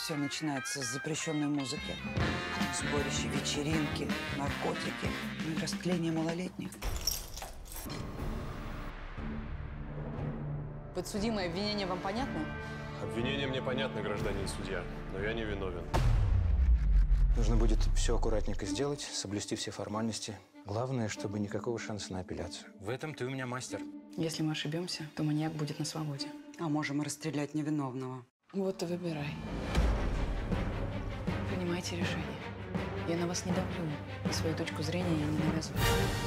все начинается с запрещенной музыки. Сборища, вечеринки, наркотики, ну и растление малолетних. Подсудимое, обвинение вам понятно? Обвинение мне понятно, гражданин судья, но я не виновен. Нужно будет все аккуратненько сделать, соблюсти все формальности. Главное, чтобы никакого шанса на апелляцию. В этом ты у меня мастер. Если мы ошибемся, то маньяк будет на свободе. А можем расстрелять невиновного. Вот и выбирай. Принимайте решение. Я на вас не давлю, и свою точку зрения я не навязываю.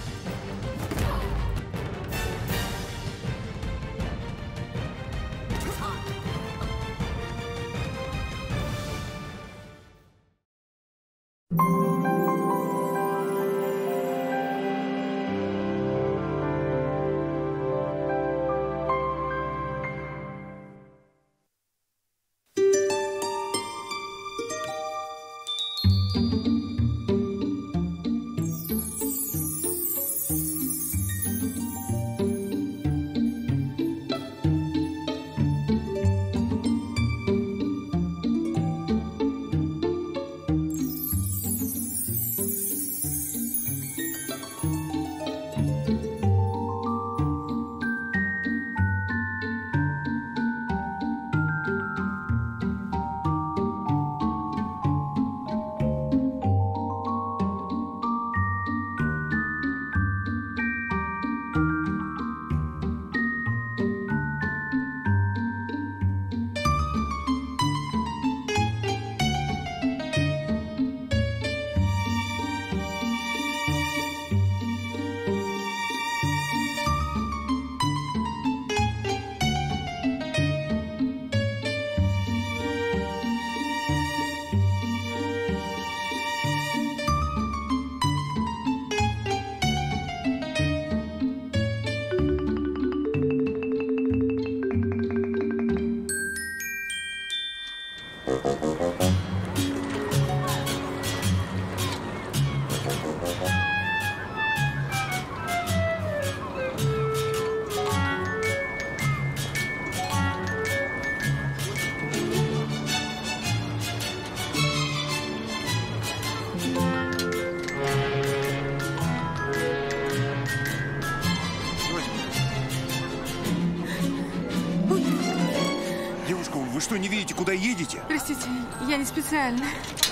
Вы что, не видите, куда едете? Простите, я не специально.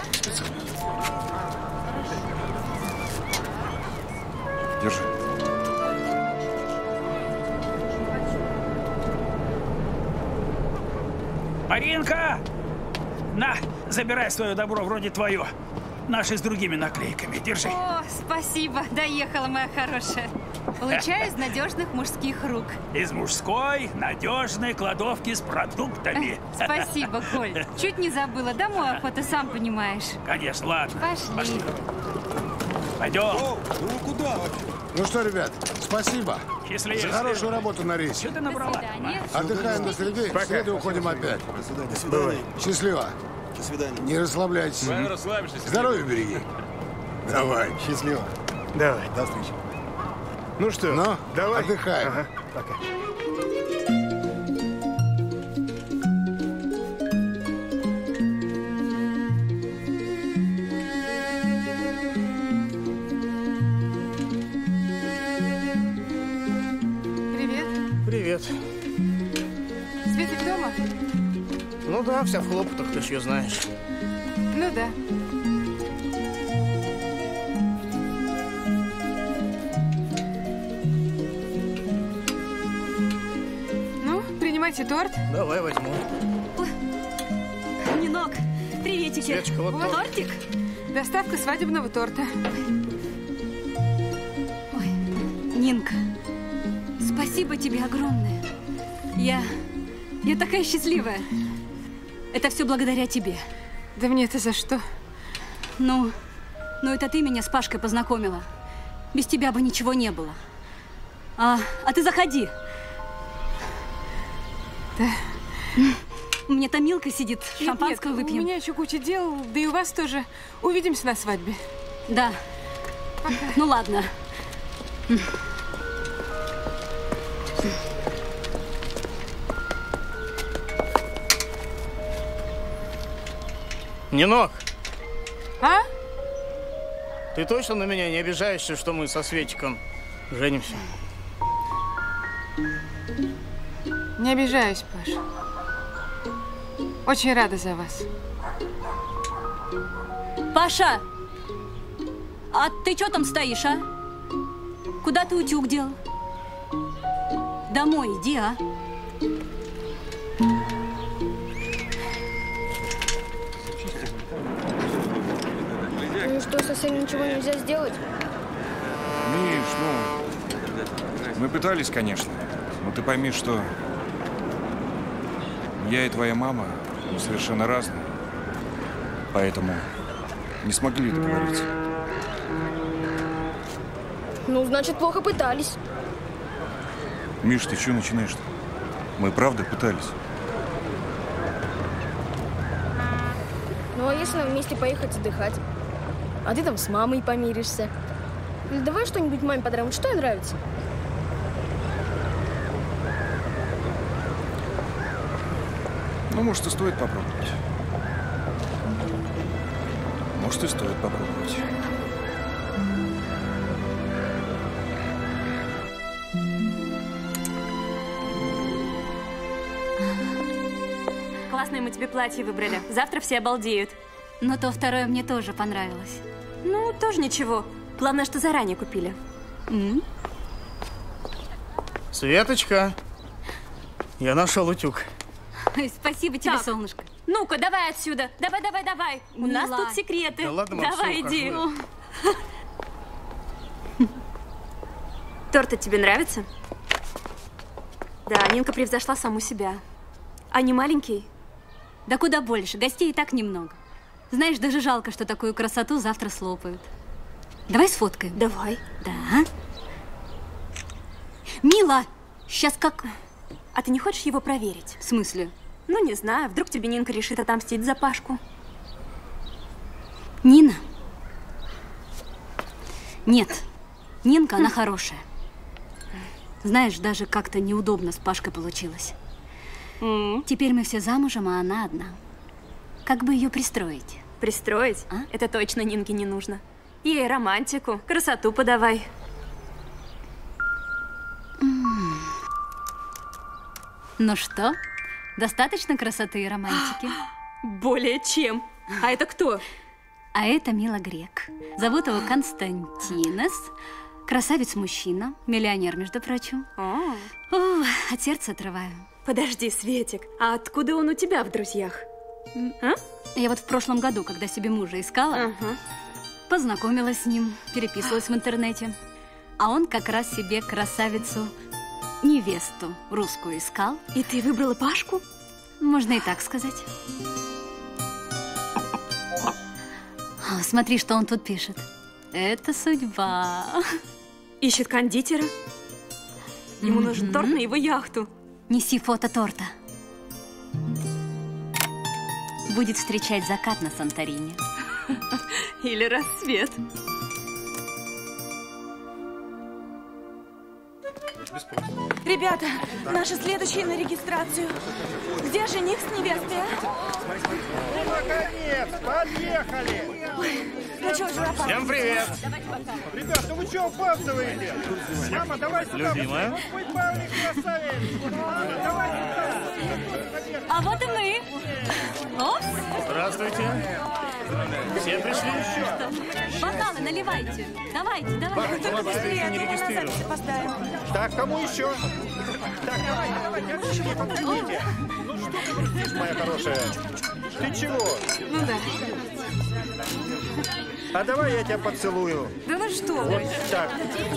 Держи. Маринка! На, забирай свое добро, вроде твое. Наши с другими наклейками. Держи. О, спасибо. Доехала, моя хорошая. Получаю из надежных мужских рук. Из мужской надежной кладовки с продуктами. Спасибо, Коль. Чуть не забыла. Домой охота, сам понимаешь. Конечно, ладно. Пошли. Пойдем. О, ну вы куда? Ну что, ребят, спасибо. Счастливо. За хорошую работу на рейсе. Что ты набрала? Отдыхаем до среды, в среду уходим опять. До свидания. До свидания. Счастливо. До свидания. Не расслабляйтесь. Расслабишься. Здоровья береги. Давай. Счастливо. Давай. До встречи. Ну что, Ну, давай. отдыхаем. Ага, пока. Привет. Привет. Светик дома? Ну да, вся в хлопотах, ты ж ее знаешь. Ну да. Ну, принимайте торт. Давай возьму. Нинок, приветики. Светочка, вот торт. Тортик. Доставка свадебного торта. Ой, Нинка, спасибо тебе огромное. Я такая счастливая. Это все благодаря тебе. Да мне-то за что? Ну, это ты меня с Пашкой познакомила. Без тебя бы ничего не было. А ты заходи. Да. Мне там Милка сидит, шампанское Нет, выпьем. у меня еще куча дел, да и у вас тоже. Увидимся на свадьбе. Да. Пока. Ну ладно. Нинок, А? ты точно на меня не обижаешься, что мы со Светиком женимся? Не обижаюсь, Паш. Очень рада за вас. Паша! А ты что там стоишь, а? Куда ты утюг дел? Домой иди, а? Ну что, совсем ничего нельзя сделать? Миш, мы пытались, конечно, но ты пойми, что я и твоя мама совершенно разные, поэтому не смогли договориться. Ну, значит, плохо пытались. Миш, ты что начинаешь-то? Мы правда пытались. Ну, а если нам вместе поехать отдыхать? А ты там с мамой помиришься. Или давай что-нибудь маме подарим, что ей нравится? Ну, может, и стоит попробовать. Может, и стоит попробовать. Классное мы тебе платье выбрали. Завтра все обалдеют. Но то второе мне тоже понравилось. Ну, тоже ничего. Главное, что заранее купили. Светочка, я нашел утюг. Спасибо тебе, солнышко. Ну-ка, давай отсюда. Давай. У нас тут секреты. Да ладно, Макс, давай, ну, иди. Торт тебе нравится? Да, Нинка превзошла саму себя. А не маленький? Да куда больше, гостей и так немного. Знаешь, даже жалко, что такую красоту завтра слопают. Давай сфоткаем. Давай. Да. Мила, сейчас как... А ты не хочешь его проверить? В смысле? Ну, не знаю, вдруг тебе Нинка решит отомстить за Пашку. Нина? Нет. Нинка, она хорошая. Знаешь, даже как-то неудобно с Пашкой получилось. Теперь мы все замужем, а она одна. Как бы ее пристроить? Пристроить? А? Это точно Нинке не нужно. Ей романтику, красоту подавай. Ну что, достаточно красоты и романтики? Более чем. А это кто? А это Мила Грек. Зовут его Константинос. Красавец-мужчина, миллионер, между прочим. От сердца отрываю. Подожди, Светик, а откуда он у тебя в друзьях? А? Я вот в прошлом году, когда себе мужа искала, познакомилась с ним, переписывалась в интернете. А он как раз себе красавицу, невесту русскую искал. И ты выбрала Пашку? Можно и так сказать. Смотри, что он тут пишет. Это судьба. Ищет кондитера? Ему нужен торт на его яхту. Неси фото торта. Будет встречать закат на Санторини. Или рассвет. Ребята, наши следующие на регистрацию. Где жених с невестой, а? Ну, наконец, подъехали! Ну что, жирафа? Всем привет! Ребята, вы что опаздываете? Мама, давай сюда! Любимая? Мой парень красавец! Мама, давай сюда! А вот и мы! Опс! Здравствуйте! Все пришли еще? Бокалы наливайте! Давайте! Только быстрее, не регистрируем. Так, кому еще? Так, давай, девочки, подходите. Ну что ты грустишь, моя хорошая? Ты чего? Ну да. А давай я тебя поцелую. Да ну что вот вы? Так.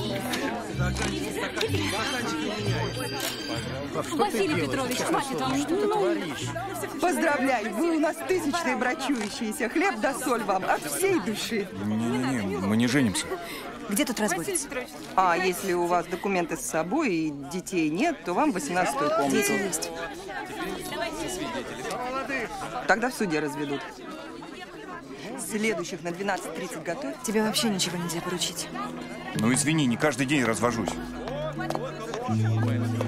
Василий Петрович, хватит вам. Поздравляю, вы у нас тысячные брачующиеся. Хлеб да соль вам от всей души. Не-не-не, мы не женимся. Где тут разводится? А если у вас документы с собой и детей нет, то вам 18-ю комнату. Дети есть. Тогда в суде разведут. Следующих на 12:30 готовь. Тебе вообще ничего нельзя поручить. Ну извини, не каждый день развожусь.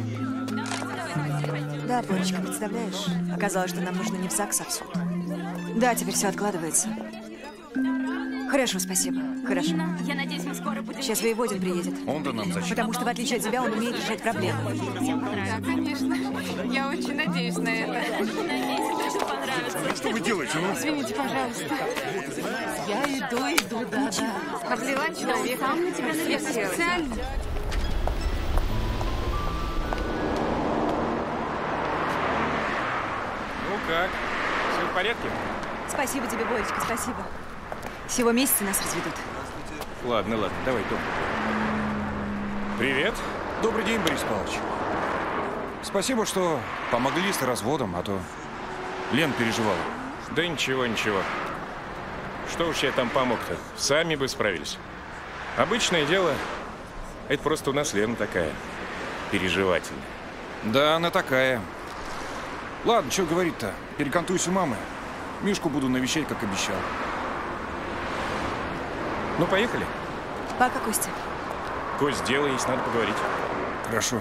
Да, Боречка, представляешь? Оказалось, что нам нужно не в ЗАГС, а в суд. Да, теперь все откладывается. Хорошо, спасибо. Хорошо. Я надеюсь, мы скоро будем... Сейчас воеводин приедет. Он-то нам зачем? Потому что, в отличие от тебя, он умеет решать проблемы. Да, конечно. Я очень надеюсь на это. Надеюсь, тоже понравится. Что вы делаете, ну? Извините, пожалуйста. Я иду, да. Обвела человека. Сам на тебя навесил. Специально. Ну как? Все в порядке? Спасибо тебе, Боречка, спасибо. Всего месяца нас разведут. Ладно, давай, Том. Привет. Добрый день, Борис Павлович. Спасибо, что помогли с разводом, а то Лен переживала. Да ничего. Что уж я там помог-то? Сами бы справились. Обычное дело. Это просто у нас Лена такая. Переживательная. Да, она такая. Ладно, что говорить-то? Перекантуюсь у мамы. Мишку буду навещать, как обещал. Ну, поехали. Пока, Костя. Кость, дело есть, надо поговорить. Хорошо.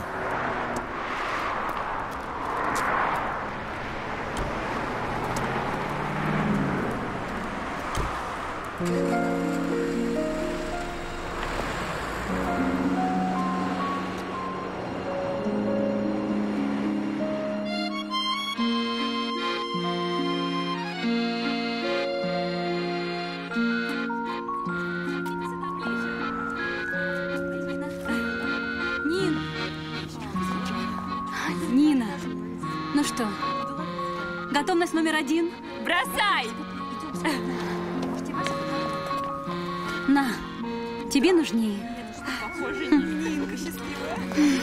Нина, ну что, готовность номер 1? Бросай! На, тебе нужнее. Похоже, Нинка счастливая.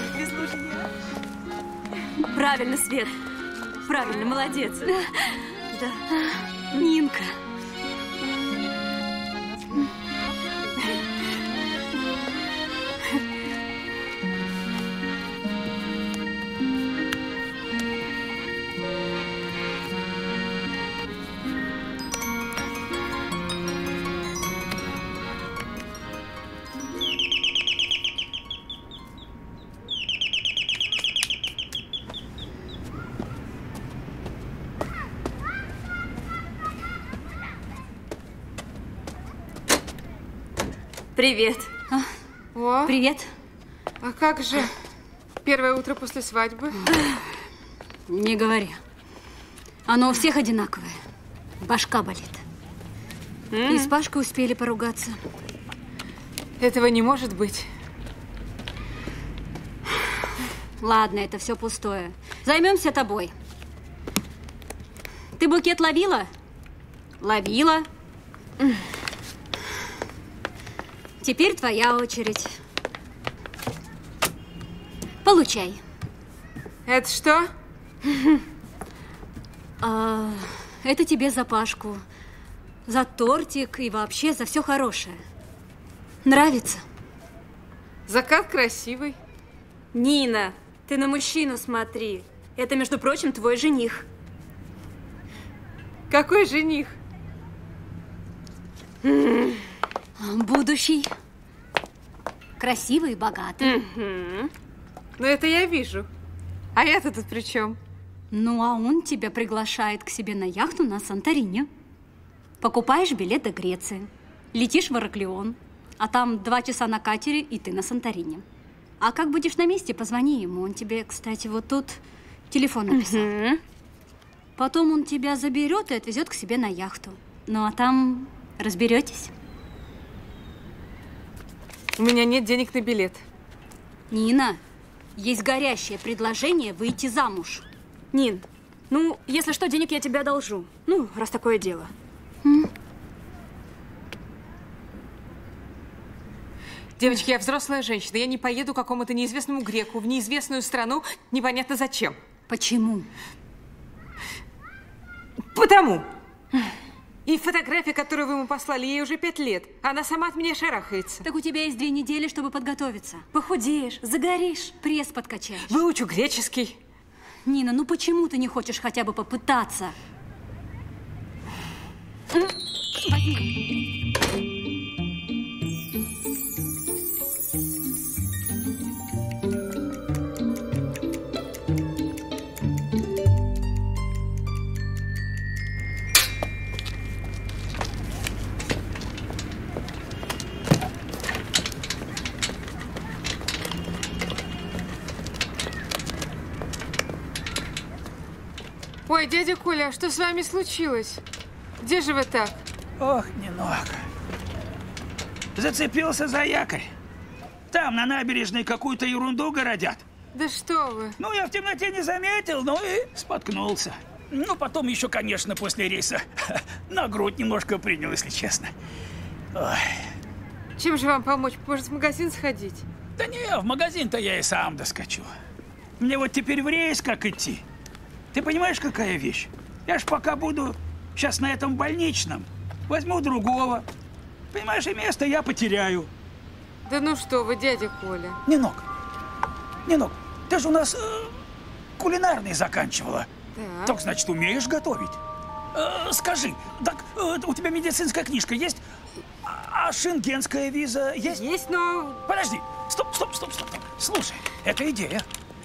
Правильно, Свет. Правильно, молодец. Да. Нинка. Привет. О, привет. А как же первое утро после свадьбы? Не говори. Оно у всех одинаковое. Башка болит. И с Пашкой успели поругаться. Этого не может быть. Ладно, это все пустое. Займемся тобой. Ты букет ловила? Ловила. Теперь твоя очередь. Получай. Это что? Это тебе за Пашку. За тортик и вообще за все хорошее. Нравится? Закат красивый. Нина, ты на мужчину смотри. Это, между прочим, твой жених. Какой жених? Будущий. Красивый и богатый. Ну, это я вижу. А я-то тут при чем? Ну, а он тебя приглашает к себе на яхту на Санторини. Покупаешь билет до Греции, летишь в Ираклион, а там 2 часа на катере, и ты на Санторини. А как будешь на месте, позвони ему. Он тебе, кстати, вот тут телефон написал. Потом он тебя заберет и отвезет к себе на яхту. Ну, а там разберетесь. У меня нет денег на билет. Нина, есть горящее предложение выйти замуж. Нин, ну, если что, денег я тебе одолжу. Ну, раз такое дело. Девочки, я взрослая женщина. Я не поеду к какому-то неизвестному греку в неизвестную страну непонятно зачем. Почему? Потому. И фотография, которую вы ему послали, ей уже 5 лет. Она сама от меня шарахается. Так у тебя есть 2 недели, чтобы подготовиться. Похудеешь, загоришь. Пресс подкачаешь. Выучу греческий. Нина, ну почему ты не хочешь хотя бы попытаться? Возьми. Ой, дядя Коля, а что с вами случилось? Где же вы так? Ох, Нинок. Зацепился за якорь. Там на набережной какую-то ерунду городят. Да что вы? Ну, я в темноте не заметил, ну и споткнулся. Ну, потом еще, конечно, после рейса на грудь немножко принял, если честно. Ой. Чем же вам помочь? Может, в магазин сходить? Да не, в магазин-то я и сам доскочу. Мне вот теперь в рейс как идти? Ты понимаешь, какая вещь? Я ж пока буду сейчас на этом больничном, возьму другого. Понимаешь, и место я потеряю. Да ну что вы, дядя Коля. Нинок, ты же у нас кулинарный заканчивала. Так. Так, значит, умеешь готовить? Скажи, так у тебя медицинская книжка есть? А шенгенская виза есть? Есть, но... Подожди, стоп. Слушай, это идея.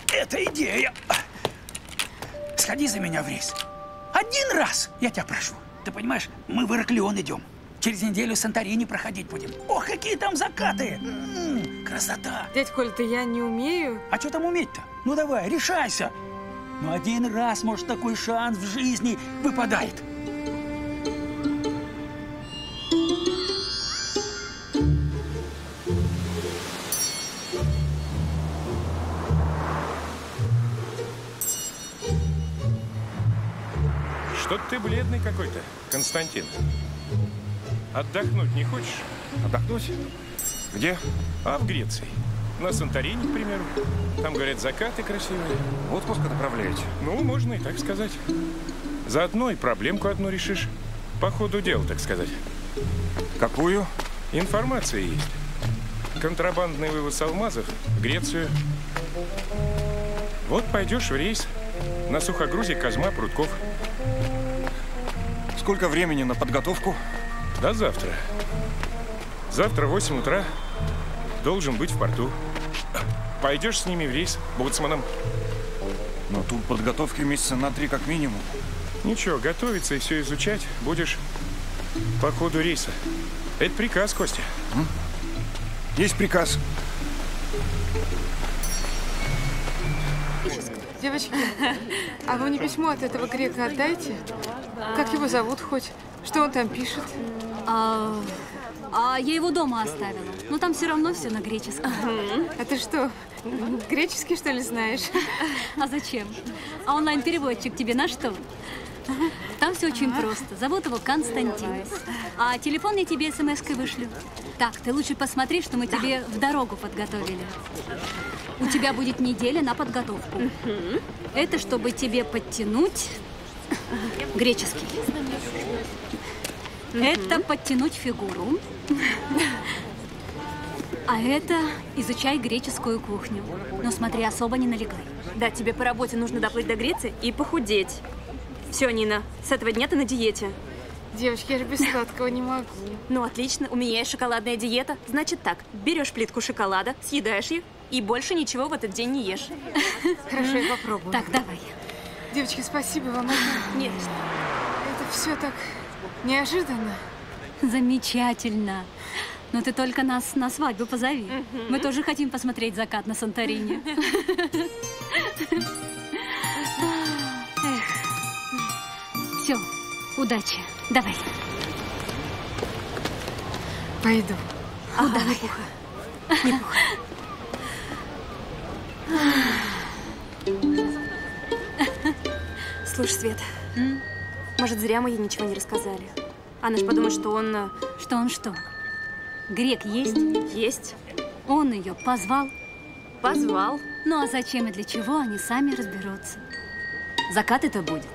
Сходи за меня в рейс. Один раз, я тебя прошу. Ты понимаешь, мы в Ираклион идем. Через неделю Санторини проходить будем. Ох, какие там закаты! Красота! Дядь Коль, да я не умею. А что там уметь-то? Ну давай, решайся. Ну один раз, может, такой шанс в жизни выпадает. Что-то ты бледный какой-то, Константин. Отдохнуть не хочешь? Отдохнуть? Где? А в Греции. На Санторини, к примеру. Там, говорят, закаты красивые. В отпуск отправляете? Ну, можно и так сказать. Заодно и проблемку одну решишь. По ходу дела, так сказать. Какую? Информация есть. Контрабандный вывоз алмазов в Грецию. Вот пойдешь в рейс. На сухогрузе Козьма Прутков. Сколько времени на подготовку? До завтра. Завтра в 8 утра должен быть в порту. Пойдешь с ними в рейс, боцманом. Но тут подготовки месяца на 3 как минимум. Ничего, готовиться и все изучать будешь по ходу рейса. Это приказ, Костя. Есть приказ. Девочки, а вы мне письмо от этого грека отдайте? Как его зовут хоть? Что он там пишет? Я его дома оставила. Но там все равно все на греческом. А ты что, греческий, что ли, знаешь? А зачем? А онлайн-переводчик тебе на что? Там все очень просто. Зовут его Константин. А телефон я тебе смс-кой вышлю. Так, ты лучше посмотри, что мы тебе в дорогу подготовили. У тебя будет неделя на подготовку. Это чтобы тебе подтянуть греческий. Это подтянуть фигуру. А это изучай греческую кухню. Но смотри, особо не налегай. Да, тебе по работе нужно доплыть до Греции и похудеть. Все, Нина, с этого дня ты на диете. Девочки, я же без сладкого не могу. Ну, отлично, у меня есть шоколадная диета. Значит так, берешь плитку шоколада, съедаешь ее и больше ничего в этот день не ешь. Хорошо, я попробую. Так, давай. Девочки, спасибо вам. Нет. Это все так неожиданно. Замечательно. Но ты только нас на свадьбу позови. Мы тоже хотим посмотреть закат на Санторини. Все, удачи. Давай. Пойду. Давай. Не пуха. Слушай, Свет, может, зря мы ей ничего не рассказали? Она же подумает, что он... Что он что? Грек есть? Есть. Он ее позвал? Позвал. Ну а зачем и для чего, они сами разберутся. Закат это будет.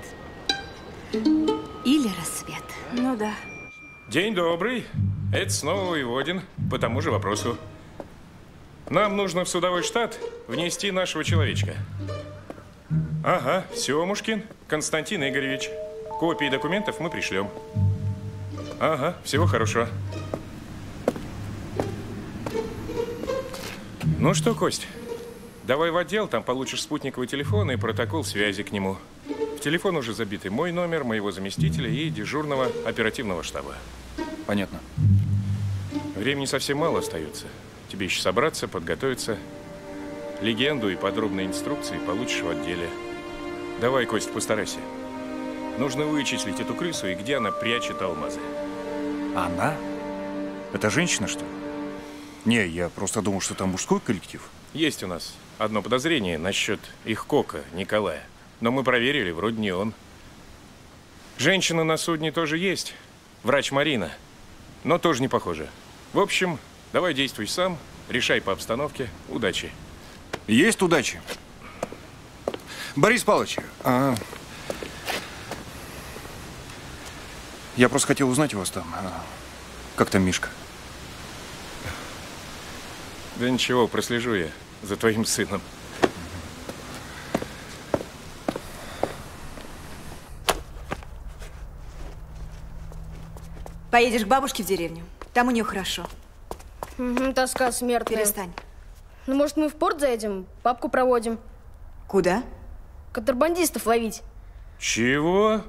Или рассвет. Ну да. День добрый. Это снова Воеводин по тому же вопросу. Нам нужно в судовой штат внести нашего человечка. Ага, Семушкин Константин Игоревич. Копии документов мы пришлем. Ага, всего хорошего. Ну что, Кость, давай в отдел, там получишь спутниковый телефон и протокол связи к нему. В телефон уже забиты мой номер, моего заместителя и дежурного оперативного штаба. Понятно. Времени совсем мало остается. Тебе еще собраться, подготовиться. Легенду и подробные инструкции получишь в отделе. Давай, Кость, постарайся. Нужно вычислить эту крысу и где она прячет алмазы. Она? Это женщина, что ли? Не, я просто думал, что там мужской коллектив. Есть у нас одно подозрение насчет их кока, Николая. Но мы проверили, вроде не он. Женщина на судне тоже есть. Врач Марина. Но тоже не похоже. В общем, давай действуй сам, решай по обстановке. Удачи. Есть удачи. Борис Павлович, я просто хотел узнать у вас там, как там Мишка? Да ничего, прослежу я за твоим сыном. Поедешь к бабушке в деревню? Там у нее хорошо. Тоска смертная. Перестань. Ну, может, мы в порт заедем, папку проводим? Куда? Контрабандистов ловить. Чего?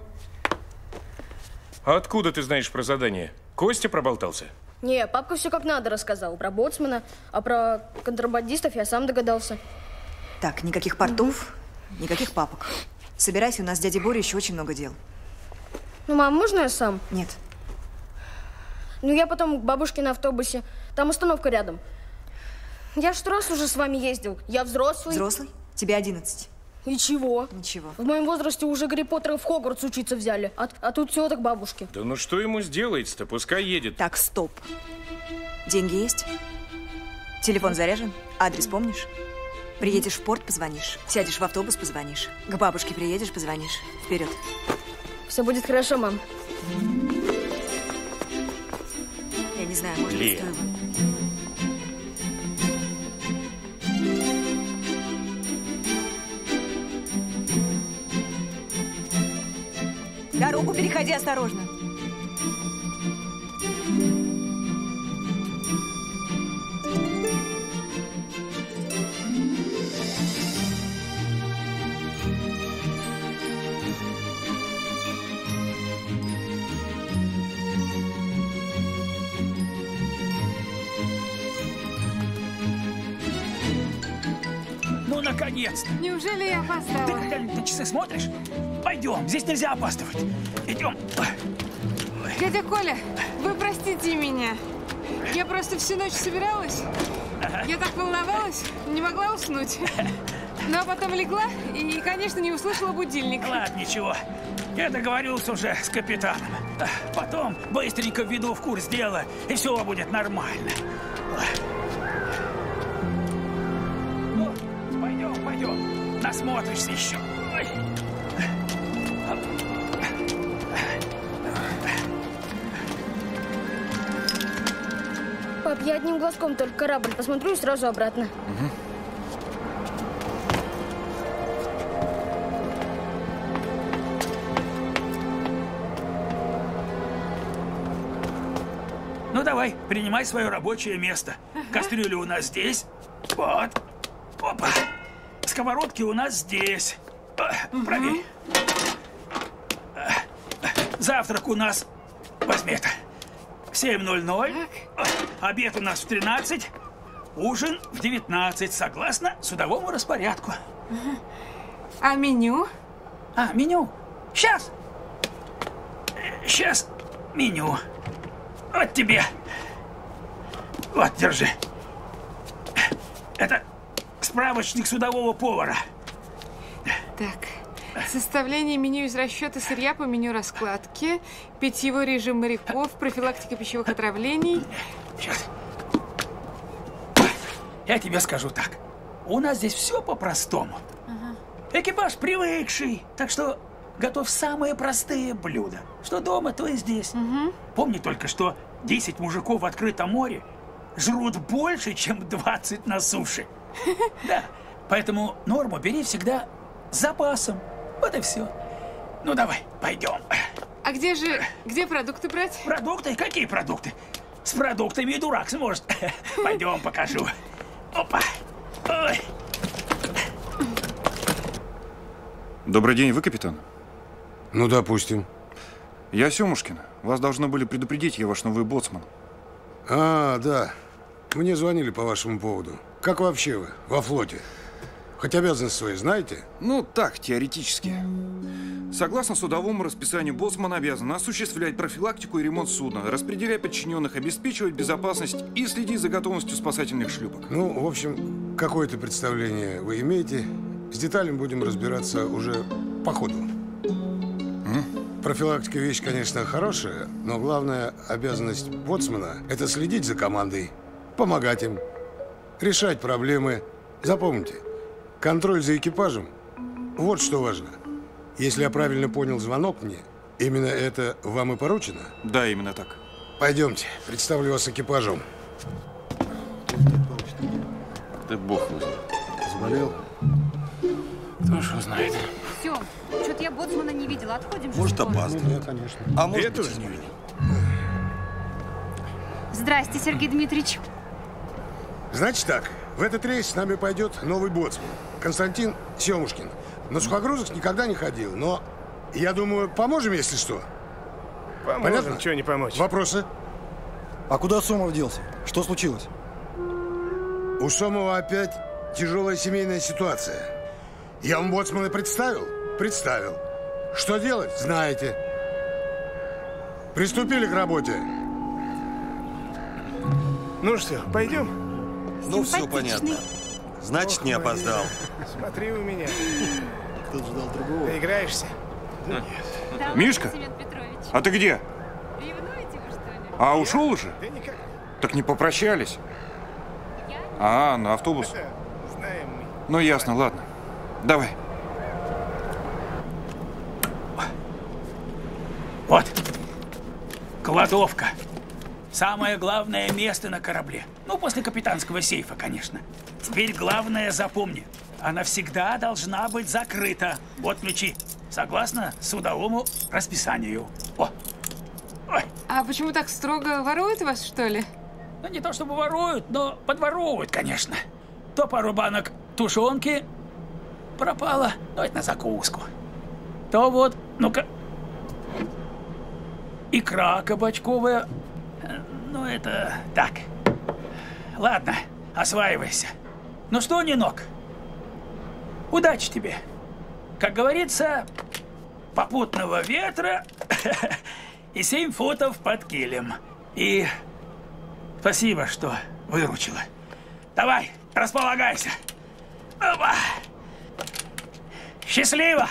А откуда ты знаешь про задание? Костя проболтался? Не, папка все как надо рассказал. Про боцмана, а про контрабандистов я сам догадался. Так, никаких портов, никаких папок. Собирайся, у нас с дядей Борей еще очень много дел. Ну, мам, можно я сам? Нет. Ну, я потом к бабушке на автобусе. Там остановка рядом. Я ж 100 раз уже с вами ездил. Я взрослый. Взрослый? Тебе 11. И чего? Ничего. В моем возрасте уже Гарри Поттера в Хогвартс учиться взяли. А тут все так бабушки. Да ну что ему сделается-то? Пускай едет. Так, стоп. Деньги есть? Телефон заряжен? Адрес помнишь? Приедешь в порт, позвонишь. Сядешь в автобус, позвонишь. К бабушке приедешь, позвонишь. Вперед. Все будет хорошо, мам. Я не знаю, может быть, стоило. Дорогу переходи осторожно. Ну, наконец-то! Неужели я опоздала? Ты на часы смотришь? Пойдем, здесь нельзя опаздывать. Идем. Дядя Коля, вы простите меня. Я просто всю ночь собиралась. Я так волновалась, не могла уснуть. Ну, а потом легла и, конечно, не услышала будильник. Ладно, ничего. Я договорился уже с капитаном. Потом быстренько введу в курс дела, и все будет нормально. Ну, пойдем. Насмотришься еще. Ой. Пап, я одним глазком только корабль посмотрю и сразу обратно. Угу. Ну, давай, принимай свое рабочее место. Кастрюля у нас здесь. Вот. Опа. Сковородки у нас здесь. Проверь. Завтрак у нас... Возьми это. 7:00. Обед у нас в 13. Ужин в 19. Согласно судовому распорядку. А меню? Меню. Сейчас. Сейчас меню. Вот тебе. Вот, держи. Это справочник судового повара. Так. Составление меню из расчета сырья по меню раскладки, питьевой режим моряков, профилактика пищевых отравлений. Сейчас. Я тебе скажу так. У нас здесь все по-простому. Экипаж привыкший, так что готовь самые простые блюда. Что дома, то и здесь. Помни только, что 10 мужиков в открытом море жрут больше, чем 20 на суше. Да, поэтому норму бери всегда с запасом. Вот и все. Ну, давай, пойдем. А где продукты брать? Продукты? Какие продукты? С продуктами и дурак сможет. Пойдем, покажу. Опа. Ой. Добрый день, вы капитан? Ну, допустим. Я Семушкин. Вас должны были предупредить, я ваш новый боцман. Да. Мне звонили по вашему поводу. Как вообще вы во флоте? Хоть обязанности свои знаете? Ну, так, теоретически. Согласно судовому расписанию, боцман обязан осуществлять профилактику и ремонт судна, распределять подчиненных, обеспечивать безопасность и следить за готовностью спасательных шлюпок. Ну, в общем, какое-то представление вы имеете. С деталями будем разбираться уже по ходу. Профилактика вещь, конечно, хорошая, но главная обязанность боцмана – это следить за командой, помогать им, решать проблемы. Запомните, контроль за экипажем – вот что важно. Если я правильно понял звонок мне, именно это вам и поручено? Да, именно так. Пойдемте, представлю вас экипажу. Да бог его знает. Заболел? Кто ж его знает. Все, что-то я боцмана не видела. Отходим. Может, же. опаздывает. Да, конечно. А может, Я тоже не видел. Здрасте, Сергей Дмитриевич. Значит так, в этот рейс с нами пойдет новый боцман, Константин Семушкин. На сухогрузах никогда не ходил, но, я думаю, поможем, если что. Поможем, Понятно? чего не помочь. Вопросы? А куда Сомов делся? Что случилось? У Сомова опять тяжелая семейная ситуация. Я вам боцмана представил? Представил. Что делать? Знаете. Приступили к работе. Ну что, пойдем? Ну, все понятно. Значит, не опоздал. Смотри у меня. Кто-то ждал другого. Ты играешься? Мишка? А ты где? А ушел уже? Да никак. Так не попрощались. А, на автобус. Знаем мы. Ну, ясно, ладно. Давай. Вот. Кладовка. Самое главное место на корабле. Ну, после капитанского сейфа, конечно. Теперь главное запомни. Она всегда должна быть закрыта. Вот ключи. Согласно судовому расписанию. О. Ой. А почему так строго? Воруют вас, что ли? Ну, не то чтобы воруют, но подворовывают, конечно. То пару банок тушенки пропало, но это на закуску. То вот, ну-ка, икра кабачковая. Ну, это так. Ладно, осваивайся. Ну что, Нинок, удачи тебе. Как говорится, попутного ветра и 7 футов под килем. И спасибо, что выручила. Давай, располагайся. Опа. Счастливо!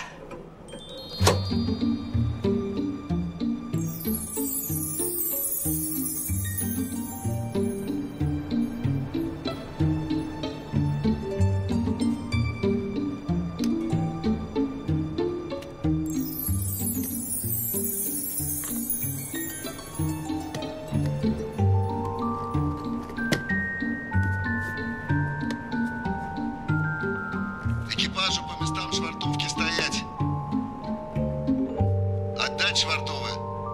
Экипажу по местам швартовки стоять. Отдать швартовы.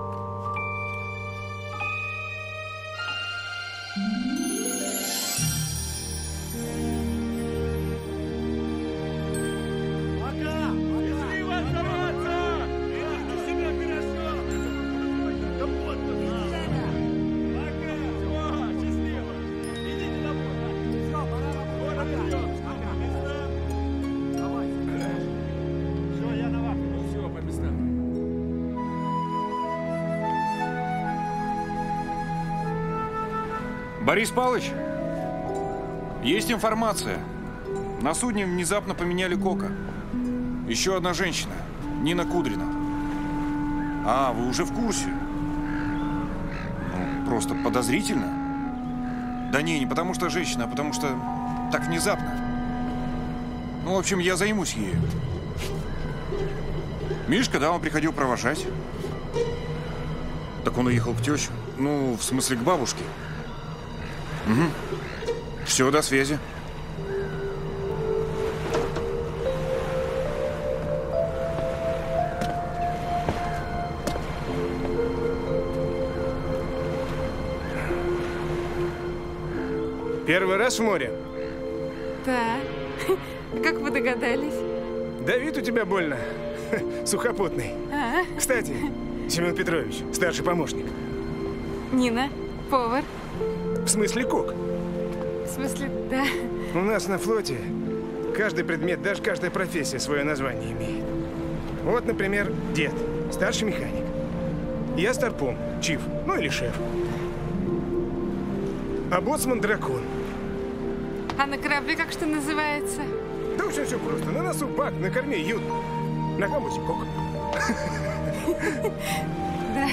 Борис Павлович, есть информация. На судне внезапно поменяли кока. Еще одна женщина, Нина Кудрина. А, вы уже в курсе? Ну, просто подозрительно. Да не потому что женщина, а потому что так внезапно. Ну, в общем, я займусь ею. Мишка, да, он приходил провожать. Так он уехал к тещу. Ну, в смысле, к бабушке. Угу. Все, до связи. Первый раз в море? Да. Как вы догадались? Да вид у тебя больно. Сухопутный. Кстати, Семен Петрович, старший помощник. Нина, повар. В смысле, кок? В смысле, да. У нас на флоте каждый предмет, даже каждая профессия свое название имеет. Вот, например, дед, старший механик. Я старпом, чиф, ну или шеф. А боцман дракон. А на корабле как что называется? Да очень все просто. На носу бак, на корме ют, на камбузе кок. Да.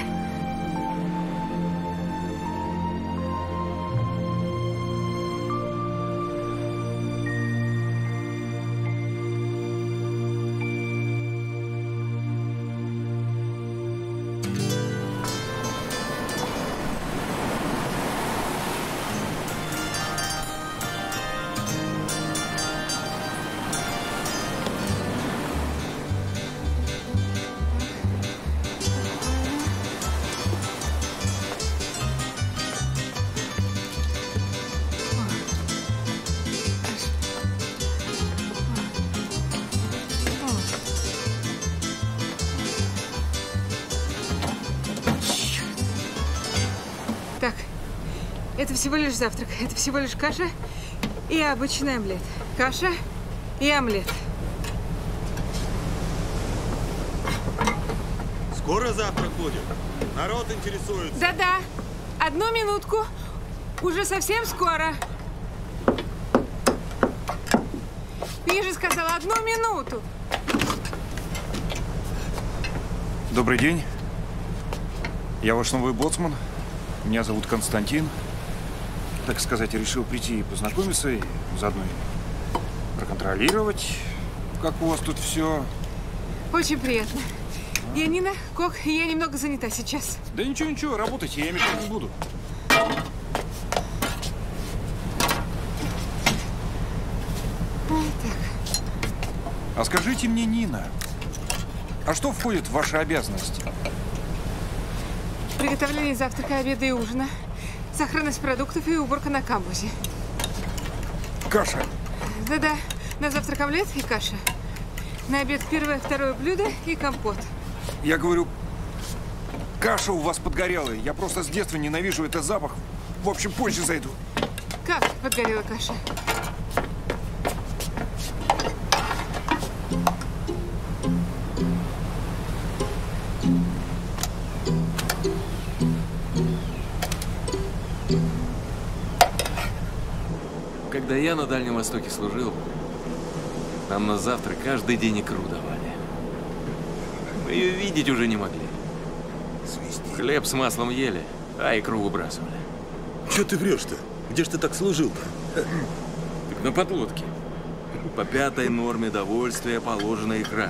Так, это всего лишь завтрак. Это всего лишь каша и обычный омлет. Каша и омлет. Скоро завтрак будет? Народ интересуется. Да-да. Одну минутку. Уже совсем скоро. Я же сказала, 1 минуту. Добрый день. Я ваш новый боцман. Меня зовут Константин. Так сказать, решил прийти и познакомиться, и заодно и проконтролировать, как у вас тут все. Очень приятно. Я Нина, кок, и я немного занята сейчас. Да ничего, работайте, я мешать не буду. Так. А скажите мне, Нина, а что входит в ваши обязанности? Приготовление завтрака, обеда и ужина, сохранность продуктов и уборка на камбузе. Каша. Да-да, на завтрак омлет и каша. На обед первое, второе блюдо и компот. Я говорю, каша у вас подгорелая. Я просто с детства ненавижу этот запах. В общем, позже зайду. Как подгорела каша? Когда я на Дальнем Востоке служил, нам на завтрак каждый день икру давали. Мы ее видеть уже не могли. Хлеб с маслом ели, а икру выбрасывали. Че ты врешь-то? Где ж ты так служил-то? Так на подлодке. По 5-й норме довольствия положена икра.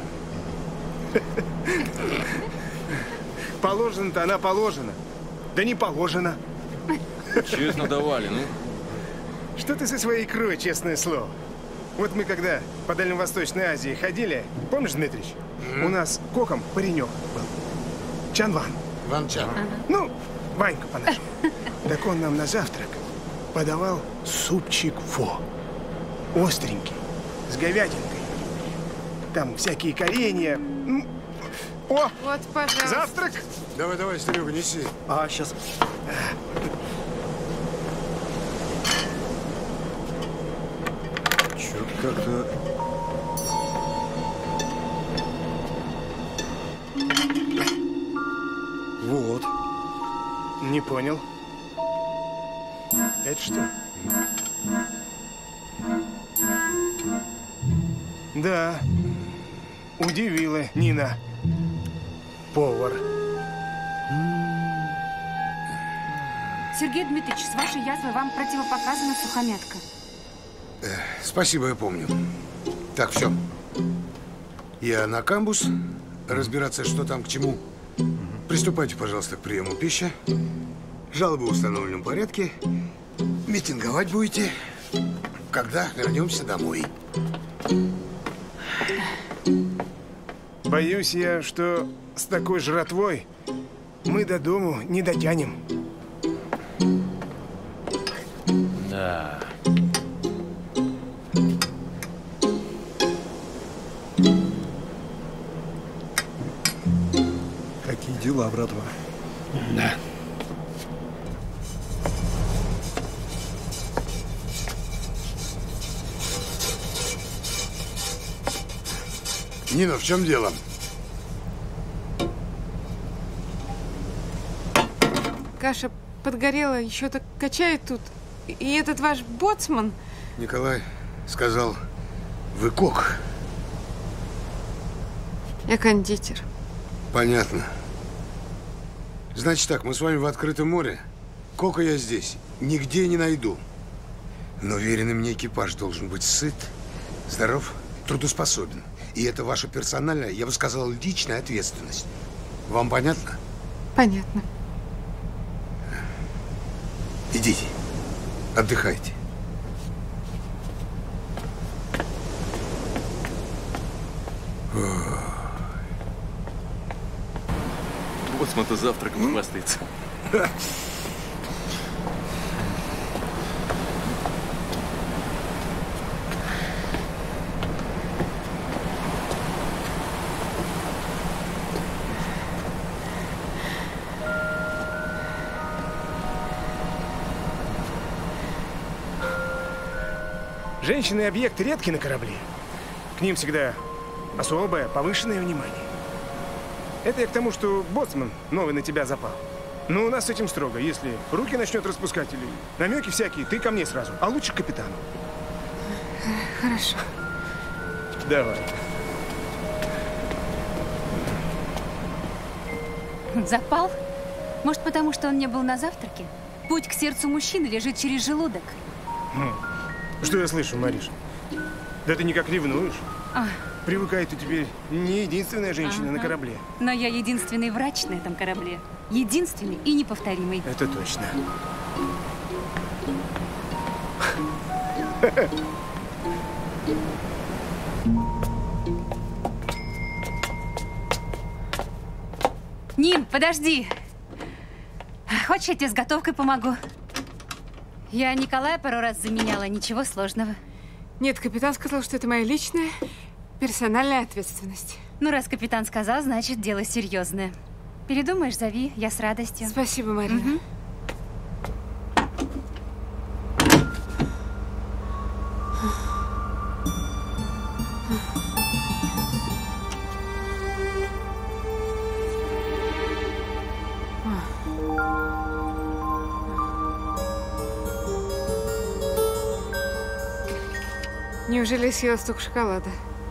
Положено-то она положена. Да не положено. Честно давали, ну. Что ты со своей икрой, честное слово? Вот мы когда по Дальневосточной Азии ходили, помнишь, Дмитрич? У нас коком паренек был. Чанван. Ван Чан. Ну, Ванька по-нашему. Так он нам на завтрак подавал супчик фо. Остренький, с говядинкой. Там всякие коренья. О! Вот, пожалуйста. Завтрак? Давай, Серега, неси. А, сейчас. Чё-то как-то... Вот. Не понял. Это что? Да. Удивила Нина. Повар. Сергей Дмитриевич, с вашей язвой вам противопоказана сухомятка. Спасибо, я помню. Так, все. Я на камбуз. Разбираться, что там к чему. Приступайте, пожалуйста, к приему пищи. Жалобы в установленном порядке. Митинговать будете, когда вернемся домой. Боюсь я, что с такой жратвой мы до дому не дотянем. Да. Какие дела, братва? Да. Нина, в чем дело? каша подгорела, еще так качает тут. И этот ваш боцман... Николай сказал, вы кок. Я кондитер. Понятно. Значит так, мы с вами в открытом море. Кока я здесь нигде не найду. Но уверенный мне экипаж должен быть сыт, здоров, трудоспособен. И это ваша персональная, я бы сказал, личная ответственность. Вам понятно? Понятно. Идите, отдыхайте. Боцман-то завтраком хвастается. Женщины и объекты редки на корабле. К ним всегда особое, повышенное внимание. Это я к тому, что боцман новый на тебя запал. Но у нас с этим строго. Если руки начнет распускать или намеки всякие, ты ко мне сразу. А лучше к капитану. Хорошо. Давай. Запал? Может, потому что он не был на завтраке? Путь к сердцу мужчины лежит через желудок. Что я слышу, Мариш? Да ты никак ревнуешь. А. Привыкай, ты теперь не единственная женщина на корабле. Но я единственный врач на этом корабле. Единственный и неповторимый. Это точно. Нин, подожди. Хочешь, я тебе с готовкой помогу? Я Николая пару раз заменяла, ничего сложного. Нет, капитан сказал, что это моя личная, персональная ответственность. Ну, раз капитан сказал, значит, дело серьезное. Передумаешь, зови, я с радостью. Спасибо, Марина. Угу. Неужели съела столько шоколада?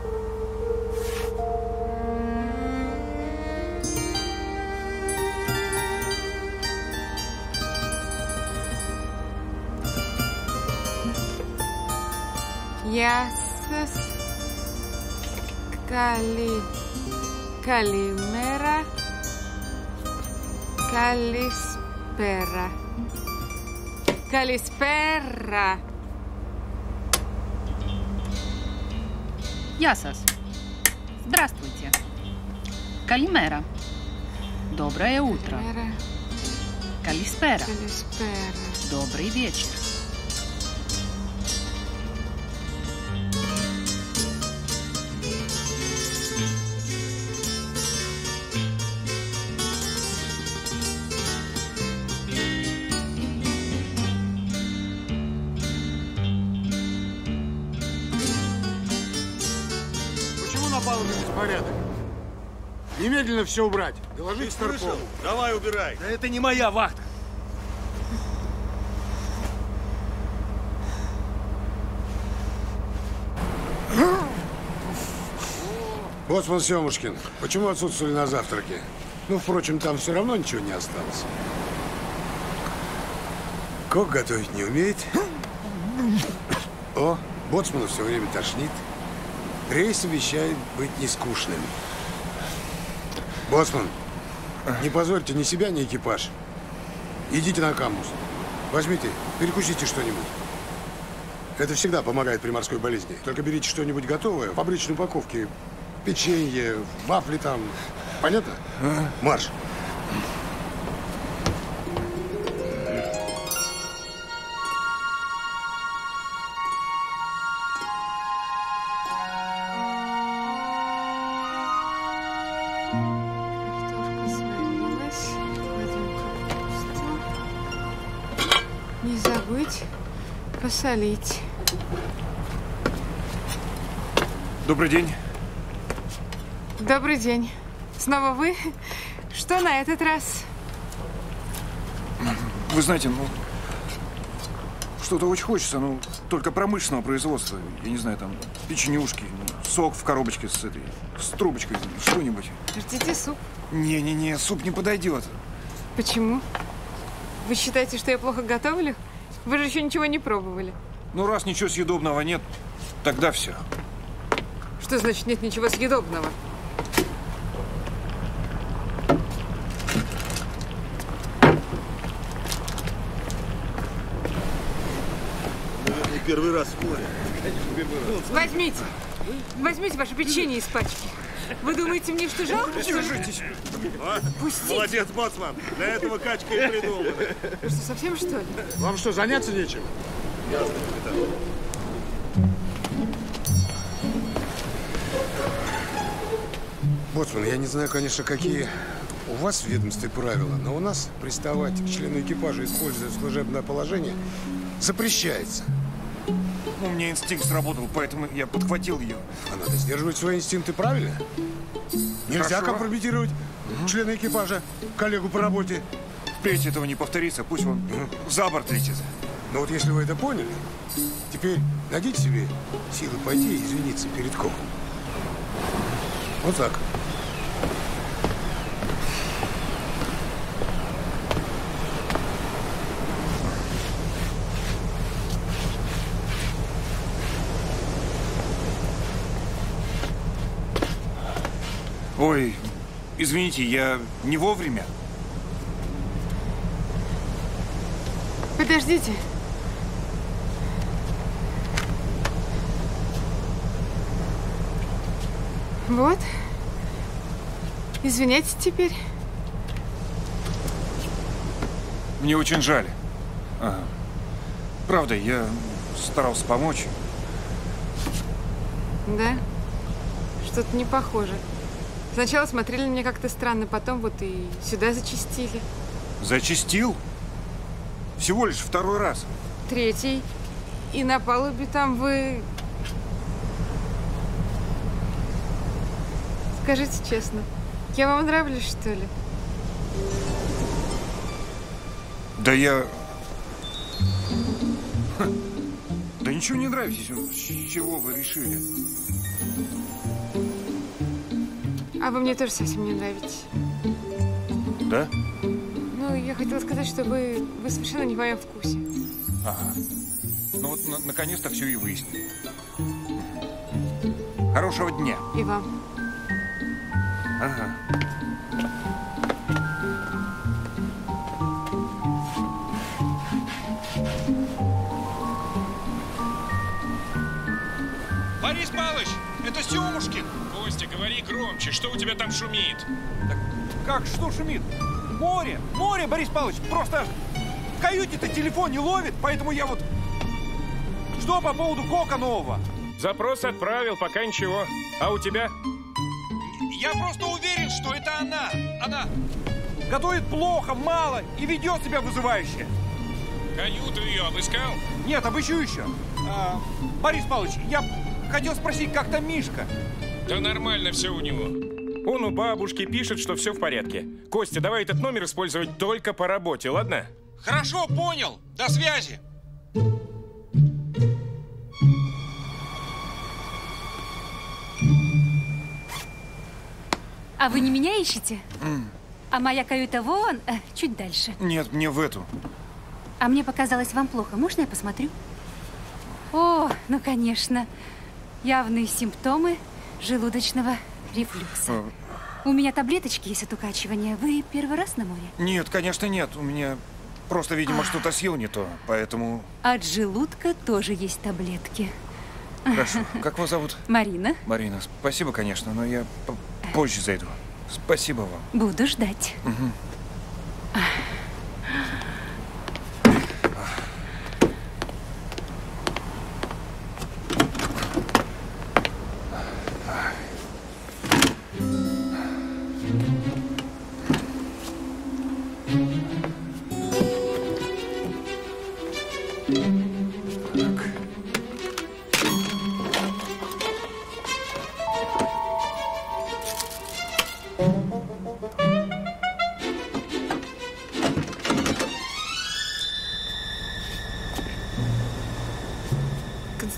Ясас Калимера Калиспера. Калиспера. Ясас. Здравствуйте. Калимера. Доброе утро. Калиспера. Добрый вечер. Порядок. Немедленно все убрать. Доложить Старкову. Давай, убирай. Да это не моя вахта. Боцман Семушкин, почему отсутствовали на завтраке? Ну, впрочем, там все равно ничего не осталось. Кок готовить не умеет. О, боцмана все время тошнит. Рейс обещает быть нескучным. Боцман, не позорьте ни себя, ни экипаж. Идите на камбуз. Возьмите, перекусите что-нибудь. Это всегда помогает при морской болезни. Только берите что-нибудь готовое, в обычной упаковке. Печенье, вафли там. Понятно? Марш. Не забыть посолить. Добрый день. Добрый день. Снова вы? Что на этот раз? Вы знаете, ну, что-то очень хочется, ну, только промышленного производства. Я не знаю, там, печенюшки, сок в коробочке с трубочкой, что-нибудь. Хотите суп? Не-не-не, суп не подойдет. Почему? Вы считаете, что я плохо готовлю? Вы же еще ничего не пробовали. Ну, раз ничего съедобного нет, тогда все. Что значит нет ничего съедобного? Наверное, первый раз в море. Возьмите. Возьмите ваше печенье из пачки. Вы думаете, мне что жалко? Держитесь. Пустите. Молодец, боцман. Для этого качка и придумана. Вы что, совсем что ли? Вам что, заняться нечем? Ясно, капитан. Боцман, я не знаю, конечно, какие у вас в ведомстве правила, но у нас приставать к члену экипажа, используя служебное положение, запрещается. У меня инстинкт сработал, поэтому я подхватил ее. А надо сдерживать свои инстинкты, правильно? Нельзя Хорошо. компрометировать члена экипажа, коллегу по работе. Впредь этого не повторится, пусть он за борт летит. Ну вот если вы это поняли, теперь найдите себе силы пойти и извиниться перед коком. Вот так. Ой, извините, я не вовремя. Подождите. Вот. Извиняйтесь теперь. Мне очень жаль. Ага. Правда, я старался помочь. Да? Что-то не похоже. Сначала смотрели на меня как-то странно, потом вот и сюда зачастили. Зачастил? Всего лишь второй раз. Третий. И на палубе там вы... Скажите честно, я вам нравлюсь, что ли? Да я... Да ничего не нравитесь. С чего вы решили? А вы мне тоже совсем не нравитесь. Да? Ну, я хотела сказать, что вы совершенно не в моем вкусе. Ага. Ну вот, наконец-то все и выяснили. Хорошего дня. И вам. Ага. Борис Павлович, это Семушкин. Костя, говори громче, что у тебя там шумит? Так как, что шумит? Море, море, Борис Павлович. Просто в каюте-то телефон не ловит, поэтому я вот... Что по поводу кока нового? Запрос отправил, пока ничего. А у тебя? Я просто уверен, что это она. Она готовит плохо, мало и ведет себя вызывающе. Каюту ее обыскал? Нет, обыщу еще. Борис Павлович, я хотел спросить, как там Мишка? Да нормально все у него. Он у бабушки пишет, что все в порядке. Костя, давай этот номер использовать только по работе, ладно? Хорошо, понял. До связи. А вы не меня ищете? А моя каюта вон, чуть дальше. Нет, мне в эту. А мне показалось, вам плохо. Можно я посмотрю? О, ну конечно. Явные симптомы желудочного рефлюкса. У меня таблеточки есть от укачивания. Вы первый раз на море? Нет, конечно, нет. У меня просто, видимо, что-то съел не то, поэтому... От желудка тоже есть таблетки. Хорошо. Как вас зовут? Марина. Марина, спасибо, конечно, но я позже зайду. Спасибо вам. Буду ждать. Угу.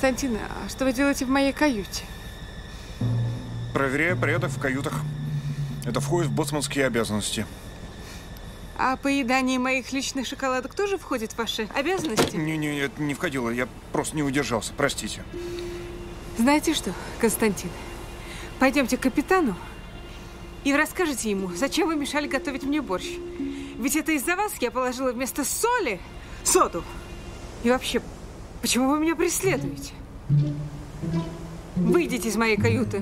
Константин, а что вы делаете в моей каюте? Проверяю порядок в каютах. Это входит в боцманские обязанности. А поедание моих личных шоколадок тоже входит в ваши обязанности? Не, это не входило. Я просто не удержался. Простите. Знаете что, Константин? Пойдемте к капитану и расскажите ему, зачем вы мешали готовить мне борщ. Ведь это из-за вас я положила вместо соли соду. И вообще, почему вы меня преследуете? Выйдите из моей каюты.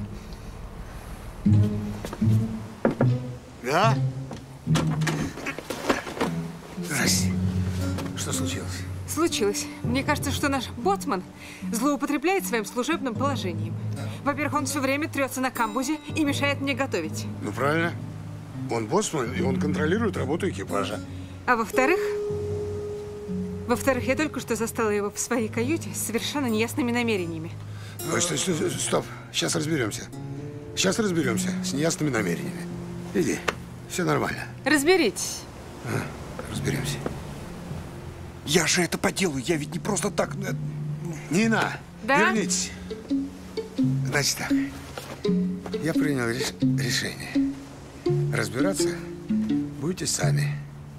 Да? Здрасте. Что случилось? Случилось. Мне кажется, что наш боцман злоупотребляет своим служебным положением. Во-первых, он все время трется на камбузе и мешает мне готовить. Ну, правильно. Он боцман, и он контролирует работу экипажа. А во-вторых, я только что застала его в своей каюте с совершенно неясными намерениями. Ой, стоп. Сейчас разберемся. Сейчас разберемся с неясными намерениями. Иди. Все нормально. Разберитесь. Разберемся. Я же это поделаю. Я ведь не просто так. Нина, да? Вернитесь. Значит так. Я принял решение. Разбираться будете сами.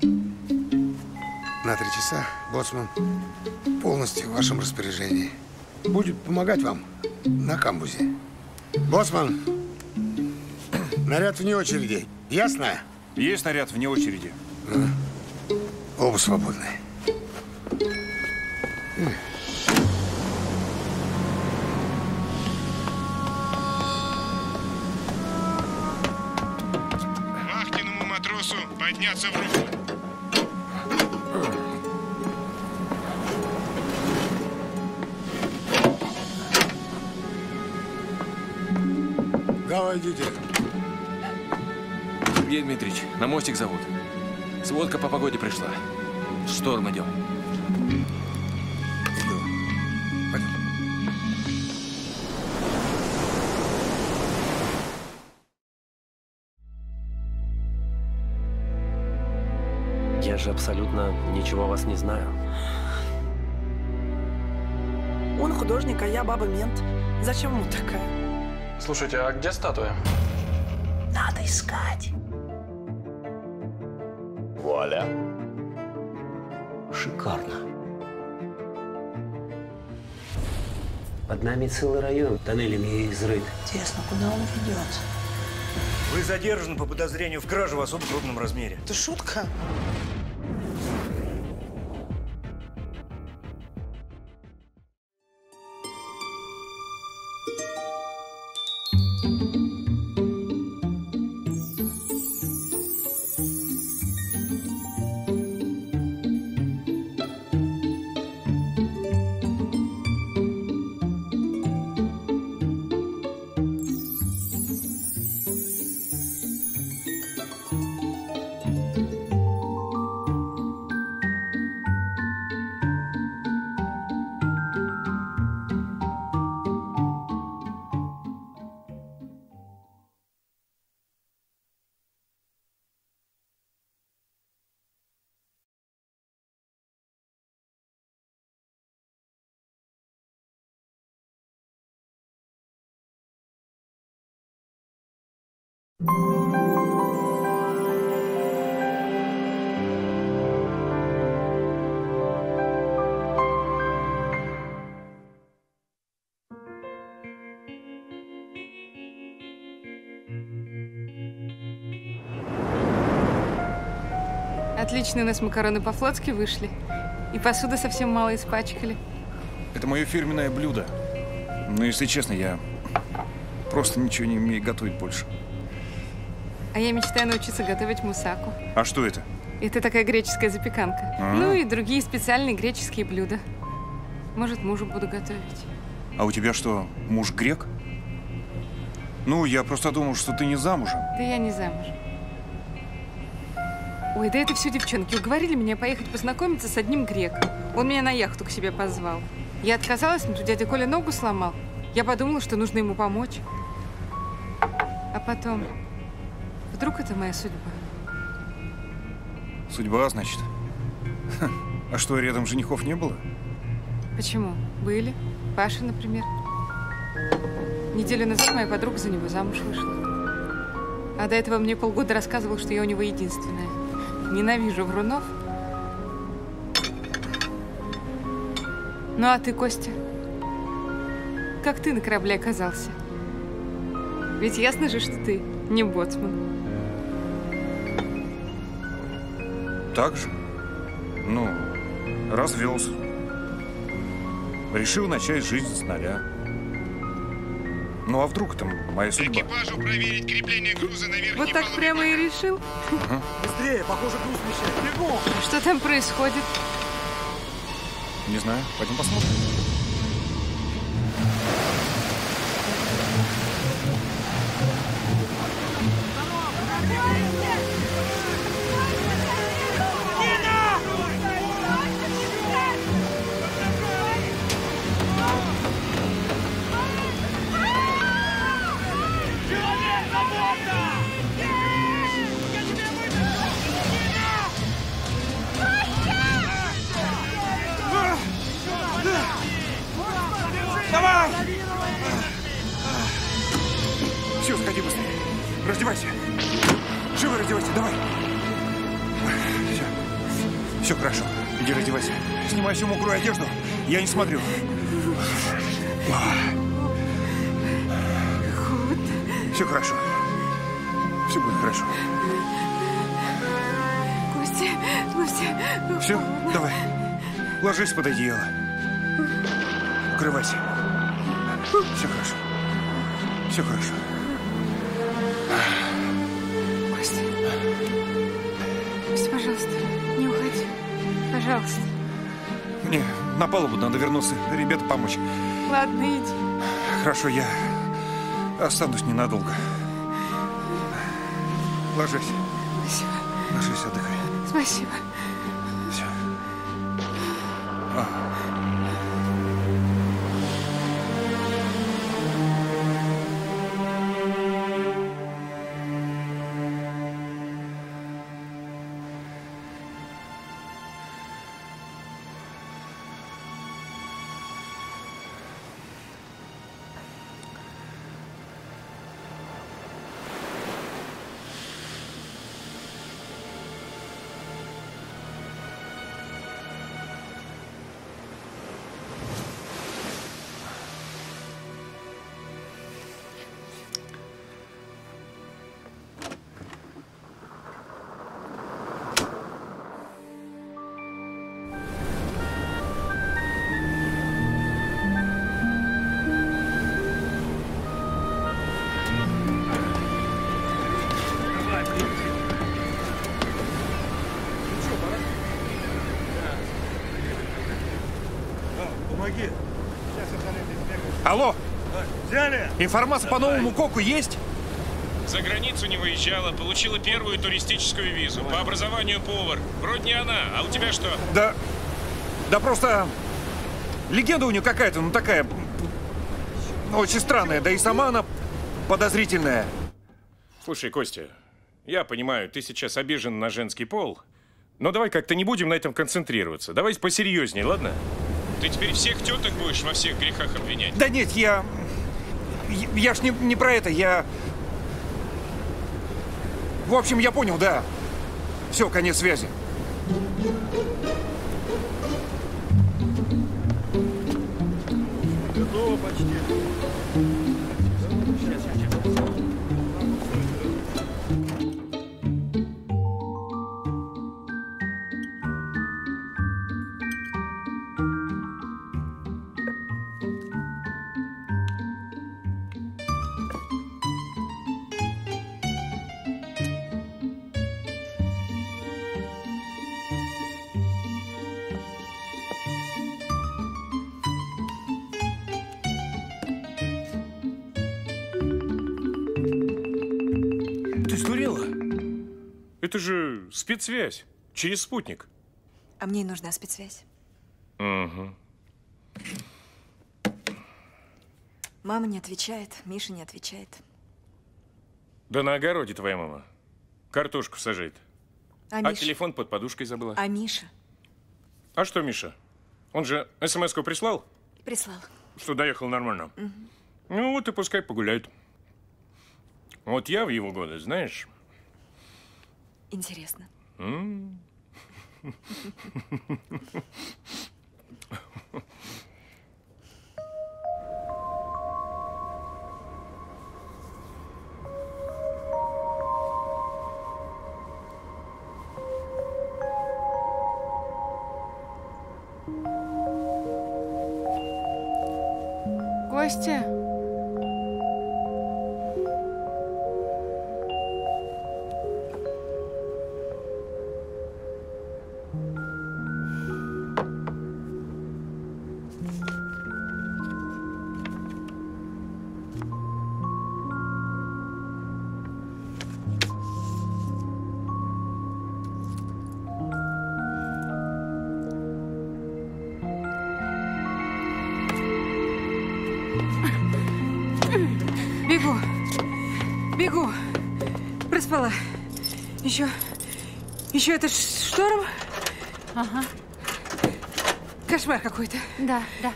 На 3 часа боцман полностью в вашем распоряжении. Будет помогать вам на камбузе. Боцман, наряд вне очереди. Ясно? Есть наряд вне очереди. Оба свободны. Вахтенному матросу подняться в руку. Давай, идите. Сергей Дмитриевич, на мостик зовут. Сводка по погоде пришла. Шторм идем. Я же абсолютно ничего о вас не знаю. Он художник, а я баба-мент. Зачем ему такая? Слушайте, а где статуя? Надо искать. Вуаля. Шикарно. Под нами целый район тоннелями изрыт. Интересно, куда он ведет? Вы задержаны по подозрению в краже в особо крупном размере. Это шутка? Отличные у нас макароны по-флотски вышли. И посуду совсем мало испачкали. Это мое фирменное блюдо. Но, если честно, я просто ничего не умею готовить больше. А я мечтаю научиться готовить мусаку. А что это? Это такая греческая запеканка. Ну и другие специальные греческие блюда. Может, мужу буду готовить. А у тебя что, муж грек? Ну, я просто думал, что ты не замужем. Да я не замужем. Ой, да это все девчонки. Уговорили меня поехать познакомиться с одним греком. Он меня на яхту к себе позвал. Я отказалась, но тут дядя Коля ногу сломал. Я подумала, что нужно ему помочь. А потом... Вдруг это моя судьба? Судьба, значит? А что, рядом женихов не было? Почему? Были. Паша, например. Неделю назад моя подруга за него замуж вышла. А до этого мне полгода рассказывал, что я у него единственная. Ненавижу врунов. Ну а ты, Костя? Как ты на корабле оказался? Ведь ясно же, что ты не боцман. Так же? Ну, развелся. Решил начать жизнь с нуля. Ну а вдруг там моя судьба? Экипажу проверить крепление груза на верхней Вот так палубе. прямо и решил? Быстрее, похоже, груз мешает. Бегом! Что там происходит? Не знаю, пойдем посмотрим. Давай! Все, сходи быстрее. Раздевайся. Живо раздевайся, давай. Все. Все хорошо. Иди раздевайся. Снимай всю мокрую одежду. Я не смотрю. Все хорошо. Все будет хорошо. Костя. Все, давай. Ложись под одеяло. Укрывайся. Все хорошо. Все хорошо. Костя. Костя, пожалуйста, не уходи. Пожалуйста. Мне на палубу надо вернуться. Ребята помочь. Ладно, иди. Хорошо, я останусь ненадолго. Ложись. Спасибо. Ложись, отдыхай. Спасибо. Все. Помоги. Алло! Взяли? Информация по новому КОКу есть? За границу не выезжала, получила первую туристическую визу. По образованию повар. Вроде не она, а у тебя что? Да просто легенда у нее какая-то, ну такая, очень странная, да и сама она подозрительная. Слушай, Костя, я понимаю, ты сейчас обижен на женский пол, но давай как-то не будем на этом концентрироваться. Давай посерьезнее, ладно? Ты теперь всех теток будешь во всех грехах обвинять? Да нет, я ж не про это, В общем, я понял, да. Все, конец связи. Готово почти. Ты сдурела? Это же спецсвязь. Через спутник. А мне и нужна спецсвязь. Угу. Мама не отвечает, Миша не отвечает. Да на огороде твоя мама. Картошку сажает. А А Миша? телефон под подушкой забыла. А Миша? А что, Миша? Он же смс-ку прислал? Прислал. что доехал нормально. Ну вот и пускай погуляет. Вот я в его годы, знаешь... Интересно. Костя. Бегу. Бегу. Проспала. Еще это шторм? Ага. Кошмар какой-то. Да, да.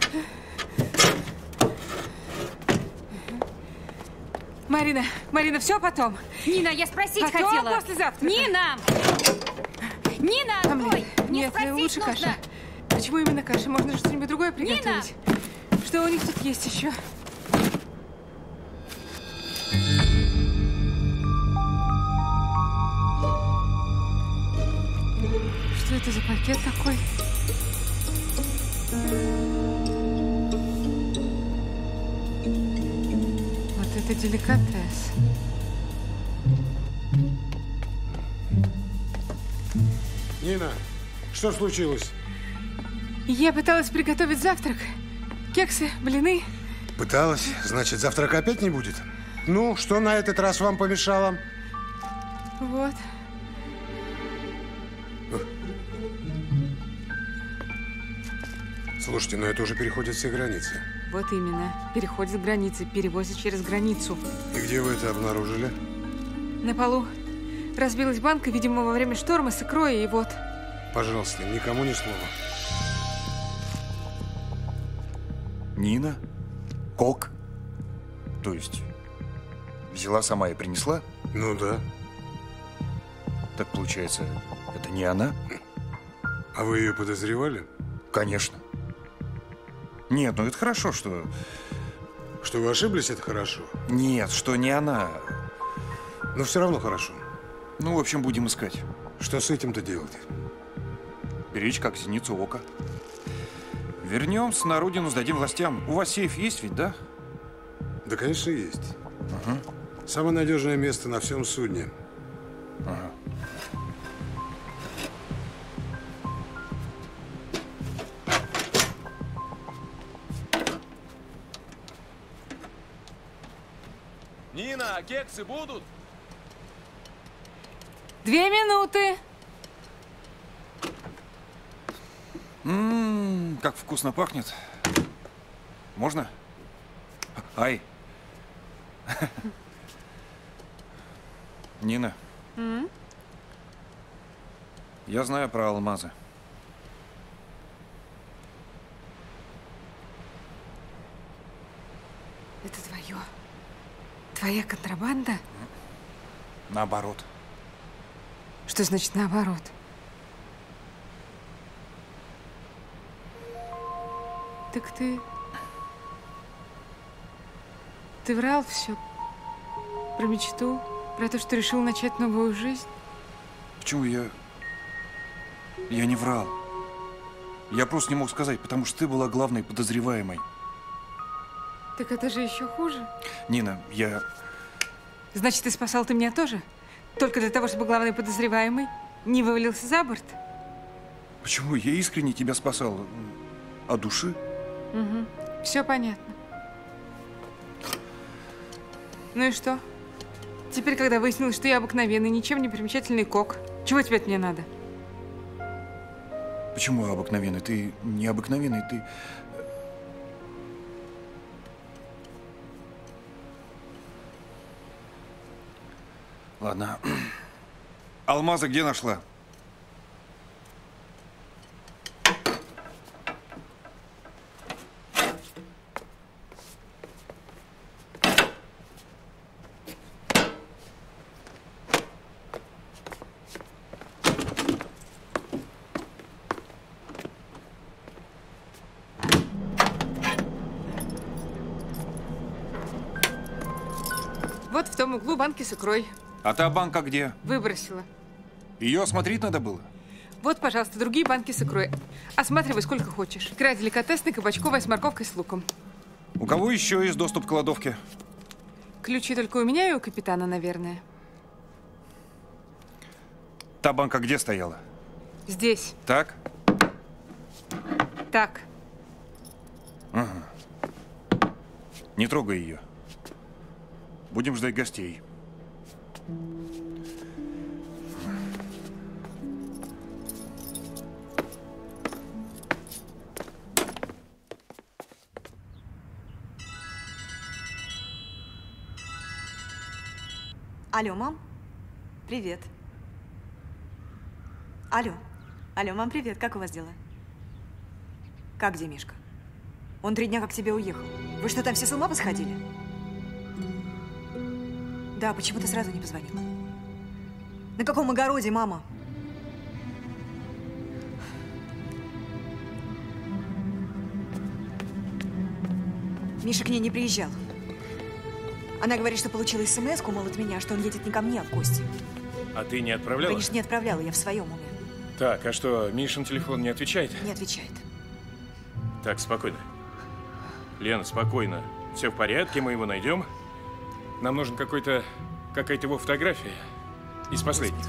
Марина, все потом? Нина, я спросить потом, хотела. После завтрака. Нина, стой! Мне Нет, спросить лучше нужно. каша. Почему именно каша? Можно же что-нибудь другое приготовить. Что у них тут есть еще? Что это за пакет такой? Вот это деликатес. Нина, что случилось? Я пыталась приготовить завтрак. Кексы, блины. Пыталась? Значит, завтрака опять не будет? Ну, что на этот раз вам помешало? Вот. Слушайте, но это уже переходит все границы. Вот именно. Переходит границы, перевозят через границу. И где вы это обнаружили? На полу. Разбилась банка, видимо, во время шторма с икрой, и вот. Пожалуйста, никому ни слова. Нина? Кок? То есть, взяла сама и принесла? Ну да. Так получается, это не она? А вы ее подозревали? Конечно. Нет, ну это хорошо, что... Что вы ошиблись, это хорошо? Нет, что не она. Но все равно хорошо. Ну, в общем, будем искать. Что с этим-то делать? Беречь как зеницу ока. Вернемся на родину, сдадим властям. У вас сейф есть ведь, да? Да, конечно, есть. Самое надежное место на всем судне. Ага. Нина, а кексы будут? 2 минуты. Как вкусно пахнет. Можно? Ай. Нина, я знаю про алмазы. Это твое. Твоя контрабанда? Наоборот. Что значит наоборот? Так ты врал все про мечту, про то, что решил начать новую жизнь? Почему я не врал? Я просто не мог сказать, потому что ты была главной подозреваемой. Так это же еще хуже. Нина, я... Значит, ты спасал ты меня тоже? Только для того, чтобы главный подозреваемый не вывалился за борт? Почему? Я искренне тебя спасал. От души? Угу. Все понятно. Ну и что? Теперь, когда выяснилось, что я обыкновенный, ничем не примечательный кок, чего тебе от меня надо? Почему обыкновенный? Ты не обыкновенный, ты... Ладно. Алмазы где нашла? Вот в том углу банки с икрой. А та банка где? Выбросила. Ее осмотреть надо было? Вот, пожалуйста, другие банки с икрой. Осматривай сколько хочешь. Икра деликатесная, кабачковая, с морковкой, с луком. У кого еще есть доступ к кладовке? Ключи только у меня и у капитана, наверное. Та банка где стояла? Здесь. Так? Так. Ага. Не трогай ее. Будем ждать гостей. Алло, мам? Привет. Алло. Алло, мам, привет. Как у вас дела? Как где Мишка? Он 3 дня как к тебе уехал. Вы что, там все с ума посходили? Да, почему ты сразу не позвонила? На каком огороде, мама? Миша к ней не приезжал. Она говорит, что получила смс-ку, мол, от меня, что он едет не ко мне, а в гости. А ты не отправляла? Конечно, не отправляла, я в своем уме. Так, а что, Мишин телефон не отвечает? Не отвечает. Так, спокойно. Лена, спокойно. Все в порядке, мы его найдем. Нам нужен какая-то его фотография из последних.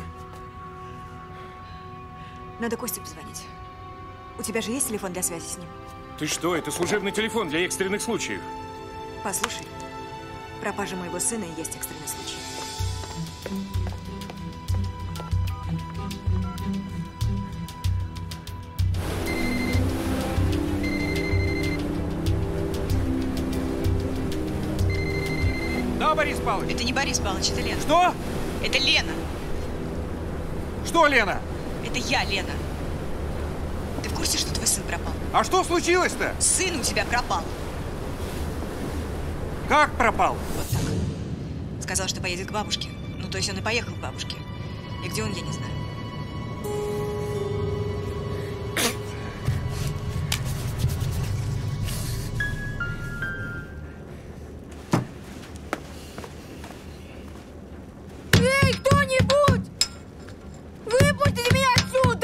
Надо Косте позвонить. У тебя же есть телефон для связи с ним? Ты что, это служебный телефон для экстренных случаев. Послушай, пропажа моего сына и есть экстренный случай. Да, Борис Павлович? Это не Борис Павлович, это Лена. Что? Это Лена. Что, Лена? Это я, Лена. Ты в курсе, что твой сын пропал? А что случилось-то? Сын у тебя пропал. Как пропал? Вот так. Сказал, что поедет к бабушке. Ну, то есть он и поехал к бабушке. И где он, я не знаю. Эй, кто-нибудь! Выпустите меня отсюда!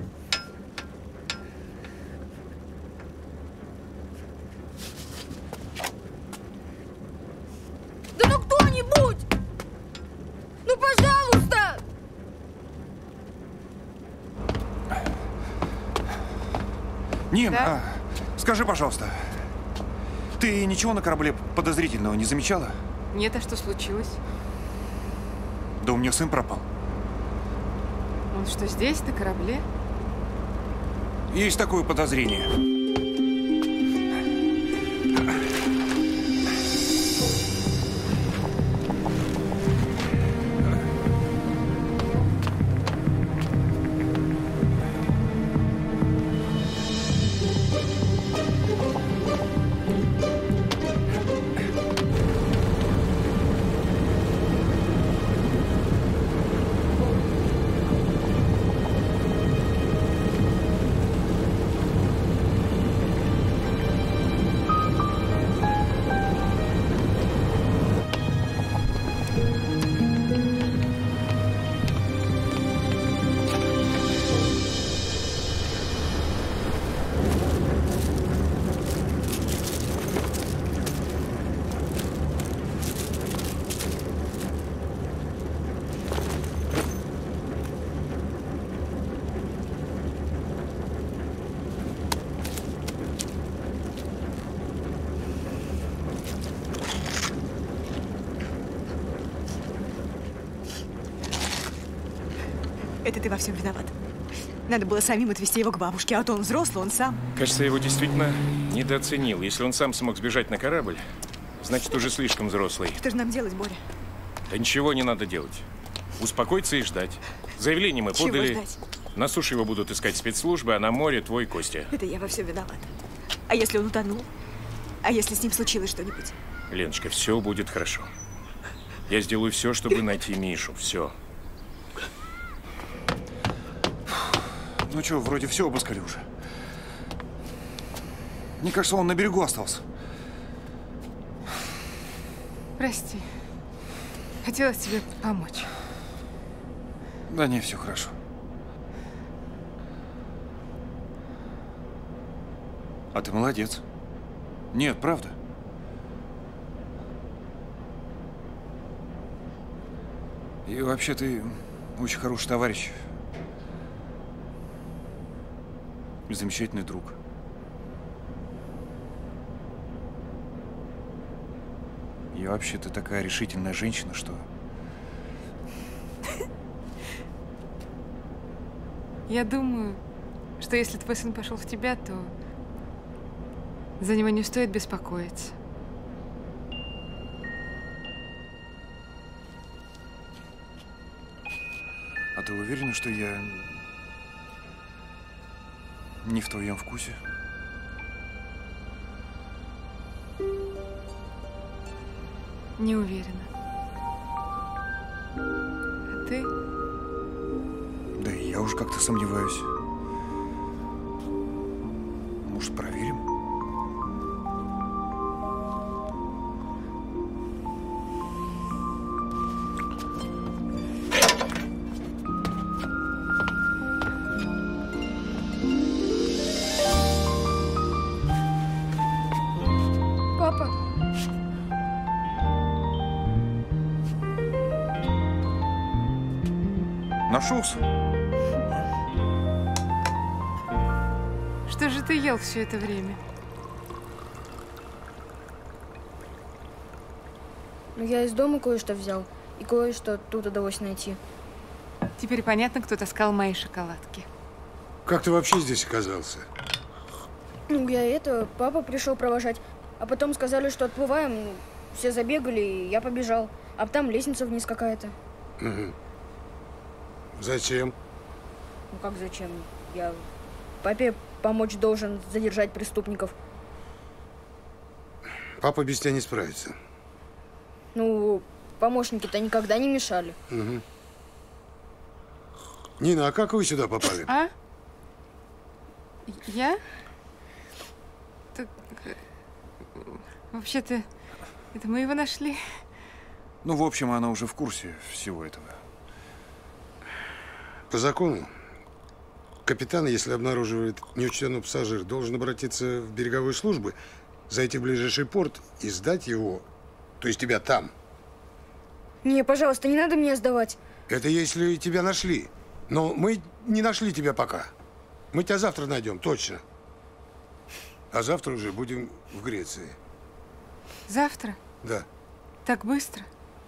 Да ну кто-нибудь! Ну, пожалуйста! Нин, Да? скажи, пожалуйста, ты ничего на корабле подозрительного не замечала? Нет, а что случилось? Да у меня сын пропал. Он что, здесь, на корабле? Есть такое подозрение. Это ты во всем виноват. Надо было самим отвезти его к бабушке, а то он взрослый, он сам. Кажется, я его действительно недооценил. Если он сам смог сбежать на корабль, значит, уже слишком взрослый. Что же нам делать, Боря? Да ничего не надо делать. Успокоиться и ждать. Заявление мы Чего подали. ждать? На суше его будут искать спецслужбы, а на море твой Костя. Это я во всем виновата. А если он утонул? А если с ним случилось что-нибудь? Леночка, все будет хорошо. Я сделаю все, чтобы найти Мишу. Все. Ну что, вроде все обыскали уже. Мне кажется, он на берегу остался. Прости. хотелось тебе помочь. Да не, все хорошо. А ты молодец. Нет, правда. И вообще ты очень хороший товарищ. И замечательный друг. И вообще ты такая решительная женщина, что... Я думаю, что если твой сын пошел в тебя, то за него не стоит беспокоиться. А ты уверена, что я не в твоем вкусе? Не уверена. А ты? Да и я уже как-то сомневаюсь. Может, проверим? Папа. Нашелся? Что же ты ел все это время? Ну, я из дома кое-что взял, и кое-что тут удалось найти. Теперь понятно, кто таскал мои шоколадки. Как ты вообще здесь оказался? Ну, папа пришел провожать, а потом сказали, что отплываем, все забегали, и я побежал. А там лестница вниз какая-то. Угу. Зачем? Ну, как зачем? Я папе помочь должен задержать преступников. Папа без тебя не справится. Ну, помощники-то никогда не мешали. Угу. Нина, а как вы сюда попали? А? Я? Так, вообще-то, это мы его нашли. Ну, в общем, она уже в курсе всего этого. По закону, капитан, если обнаруживает неучтенного пассажира, должен обратиться в береговую службу, зайти в ближайший порт и сдать его, то есть тебя там. Не, пожалуйста, не надо меня сдавать. Это если тебя нашли. Но мы не нашли тебя пока. Мы тебя завтра найдем, точно. А завтра уже будем в Греции. Завтра? Да. Так быстро?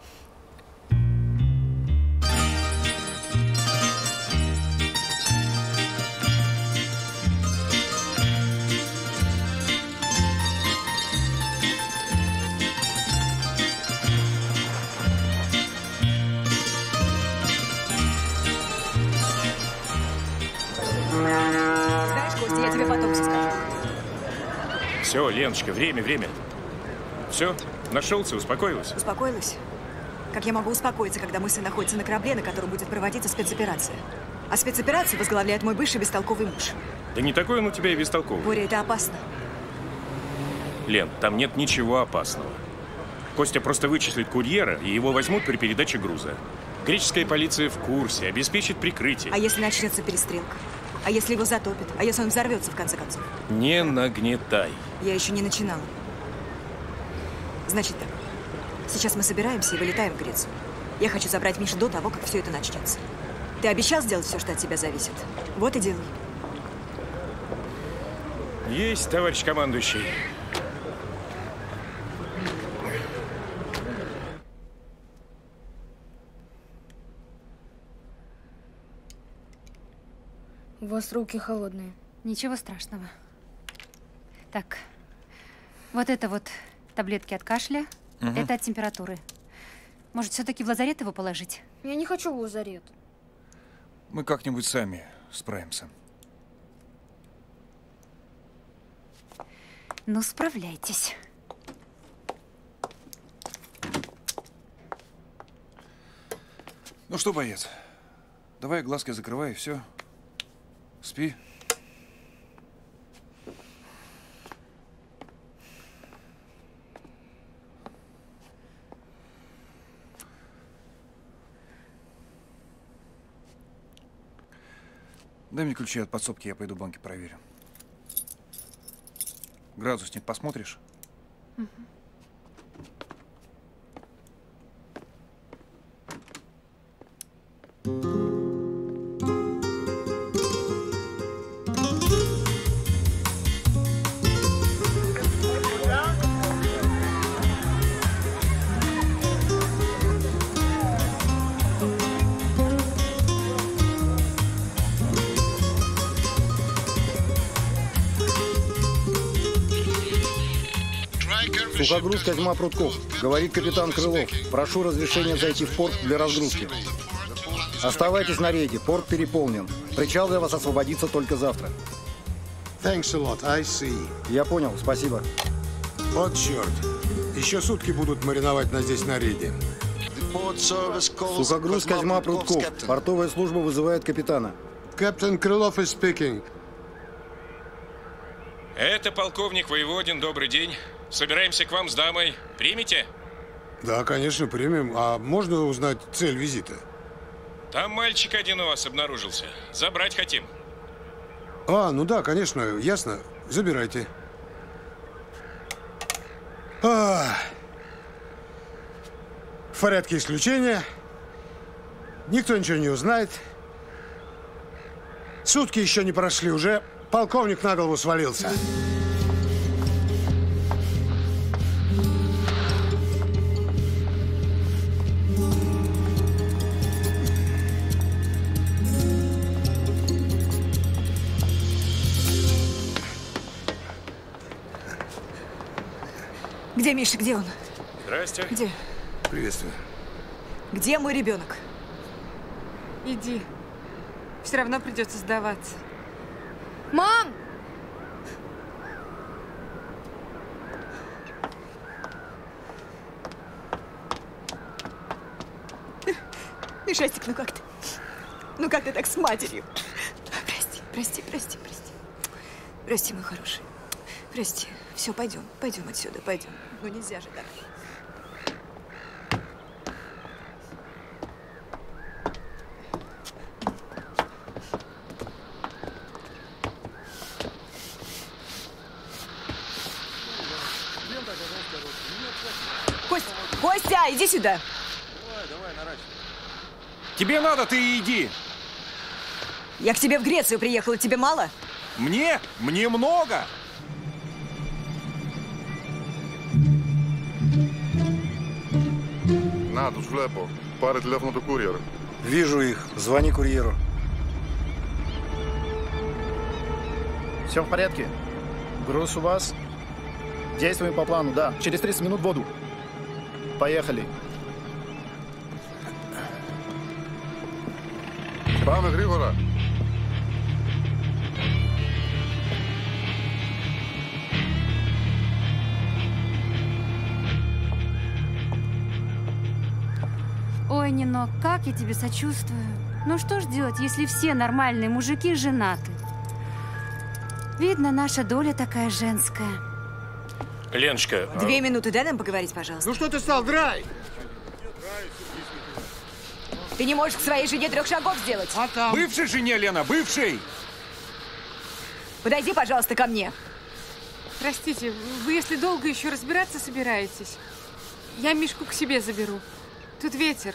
Знаешь, Костя, я тебе потом все скажу. Все, Леночка, время. Все, нашелся, успокоилась? Успокоилась? Как я могу успокоиться, когда мой сын находится на корабле, на котором будет проводиться спецоперация? А спецоперацию возглавляет мой бывший бестолковый муж. Да не такой он у тебя и бестолковый. Боря, это опасно. Лен, там нет ничего опасного. Костя просто вычислит курьера, и его возьмут при передаче груза. Греческая полиция в курсе, обеспечит прикрытие. А если начнется перестрелка? А если его затопит? А если он взорвется, в конце концов? Не нагнетай. Я еще не начинала. Значит так. Сейчас мы собираемся и вылетаем в Грецию. Я хочу забрать Мишу до того, как все это начнется. Ты обещал сделать все, что от тебя зависит? Вот и делай. Есть, товарищ командующий. У вас руки холодные. Ничего страшного. Так, вот это вот таблетки от кашля, это от температуры. Может, все-таки в лазарет его положить? Я не хочу в лазарет. Мы как-нибудь сами справимся. Ну, справляйтесь. Ну что, боец, давай глазки закрывай и все. Спи. Дай мне ключи от подсобки, я пойду банки проверю. Градусник посмотришь? Сухогруз Козьма Прутков. Говорит капитан Крылов. Прошу разрешения зайти в порт для разгрузки. Оставайтесь на рейде. Порт переполнен. Причал для вас освободится только завтра. Thanks a lot. I see. Я понял. Спасибо. Вот черт. Еще сутки будут мариновать нас здесь на рейде. Сухогруз Козьма Прутков. Портовая служба вызывает капитана. Капитан Крылов is speaking. Это полковник Воеводин. Добрый день. Собираемся к вам с дамой. Примете? Да, конечно, примем. А можно узнать цель визита? Там мальчик один у вас обнаружился. Забрать хотим. А, ну да, конечно, ясно. Забирайте. В порядке исключения. Никто ничего не узнает. Сутки еще не прошли, уже полковник на голову свалился. Где Миша? Где он? Здрасте. Где? Приветствую. Где мой ребенок? Иди. Все равно придется сдаваться. Мам! Мишастик, ну как ты? Ну как ты так с матерью? Прости. Прости, мой хороший. Прости. Все, пойдем отсюда, пойдем. Ну нельзя же так. Костя, иди сюда. Давай, наращивай. Тебе надо, ты иди. Я к тебе в Грецию приехала, тебе мало? Мне? Мне много. На, тут шляпу. Пара телефона до курьера. Вижу их. Звони курьеру. Все в порядке? Груз у вас? Действуем по плану, да. Через 30 минут в воду. Поехали. Πάμε γρήγορα. Ой, Нинок, как я тебе сочувствую. Ну что ж делать, если все нормальные мужики женаты? Видно, наша доля такая женская. Леночка. 2 минуты дай нам поговорить, пожалуйста. Ну что ты стал, драй? Ты не можешь к своей жене 3 шагов сделать. А там? Бывшей жене, Лена, бывшей. Подойди, пожалуйста, ко мне. Простите, вы если долго еще разбираться собираетесь, я Мишку к себе заберу. Тут ветер.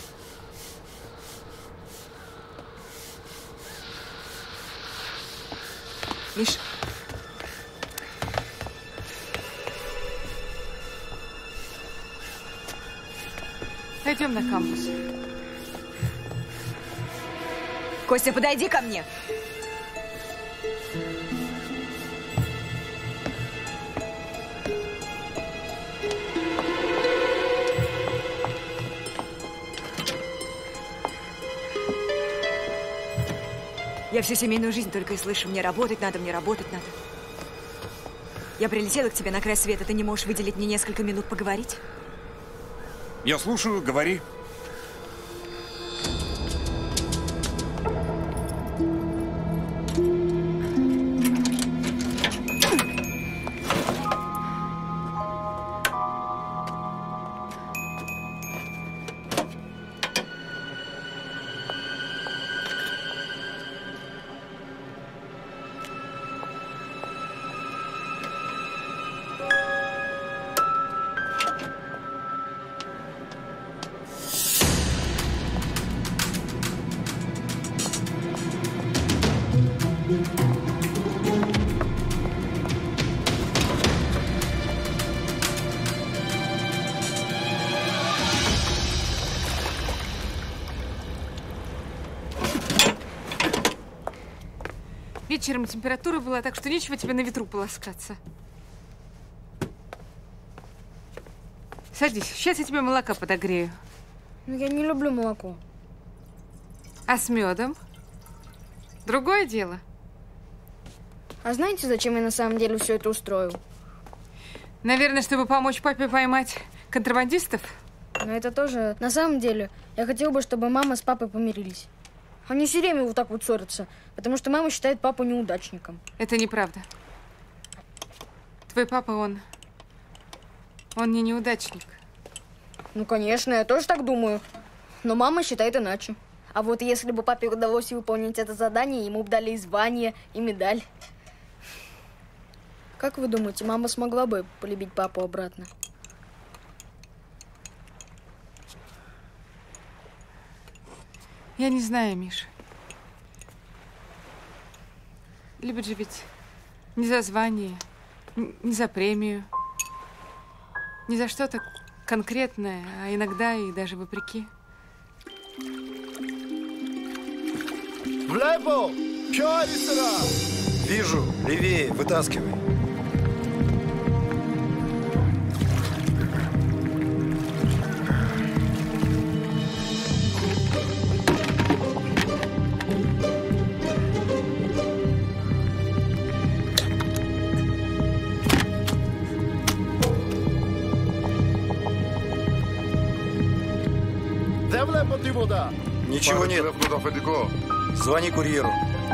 Миш. Пойдем на кампус. Костя, подойди ко мне. Я всю семейную жизнь только и слышу: мне работать надо, мне работать надо. Я прилетела к тебе на край света, ты не можешь выделить мне несколько минут поговорить? Я слушаю, говори. Вечером температура была, так что нечего тебе на ветру полоскаться. Садись, сейчас я тебе молока подогрею. Ну, я не люблю молоко. А с медом? Другое дело. А знаете, зачем я на самом деле все это устроил? Наверное, чтобы помочь папе поймать контрабандистов? Но это тоже... На самом деле, я хотел бы, чтобы мама с папой помирились. Они все время вот так вот ссорятся, потому что мама считает папу неудачником. Это неправда. Твой папа, он не неудачник. Ну, конечно, я тоже так думаю. Но мама считает иначе. А вот если бы папе удалось выполнить это задание, ему бы дали и звание, и медаль. Как вы думаете, мама смогла бы полюбить папу обратно? Я не знаю, Миша. Любит же ведь не за звание, не за премию, не за что-то конкретное, а иногда и даже вопреки. Влево! Вижу, левее, вытаскивай. Ничего нет. Звони курьеру.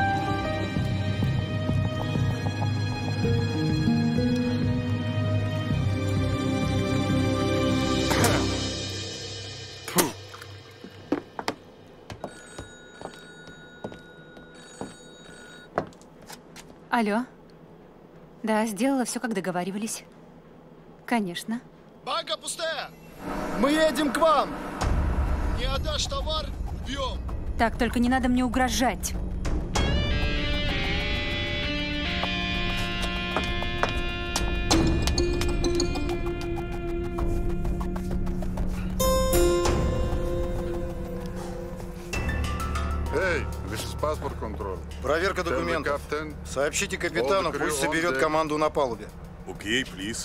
Алло. Да, сделала все, как договаривались. Конечно. Банка пустая. Мы едем к вам. Не отдашь товар, убьем. Так, только не надо мне угрожать. Эй, this is passport control. Проверка документов. Сообщите капитану, пусть соберет команду на палубе. Окей, please.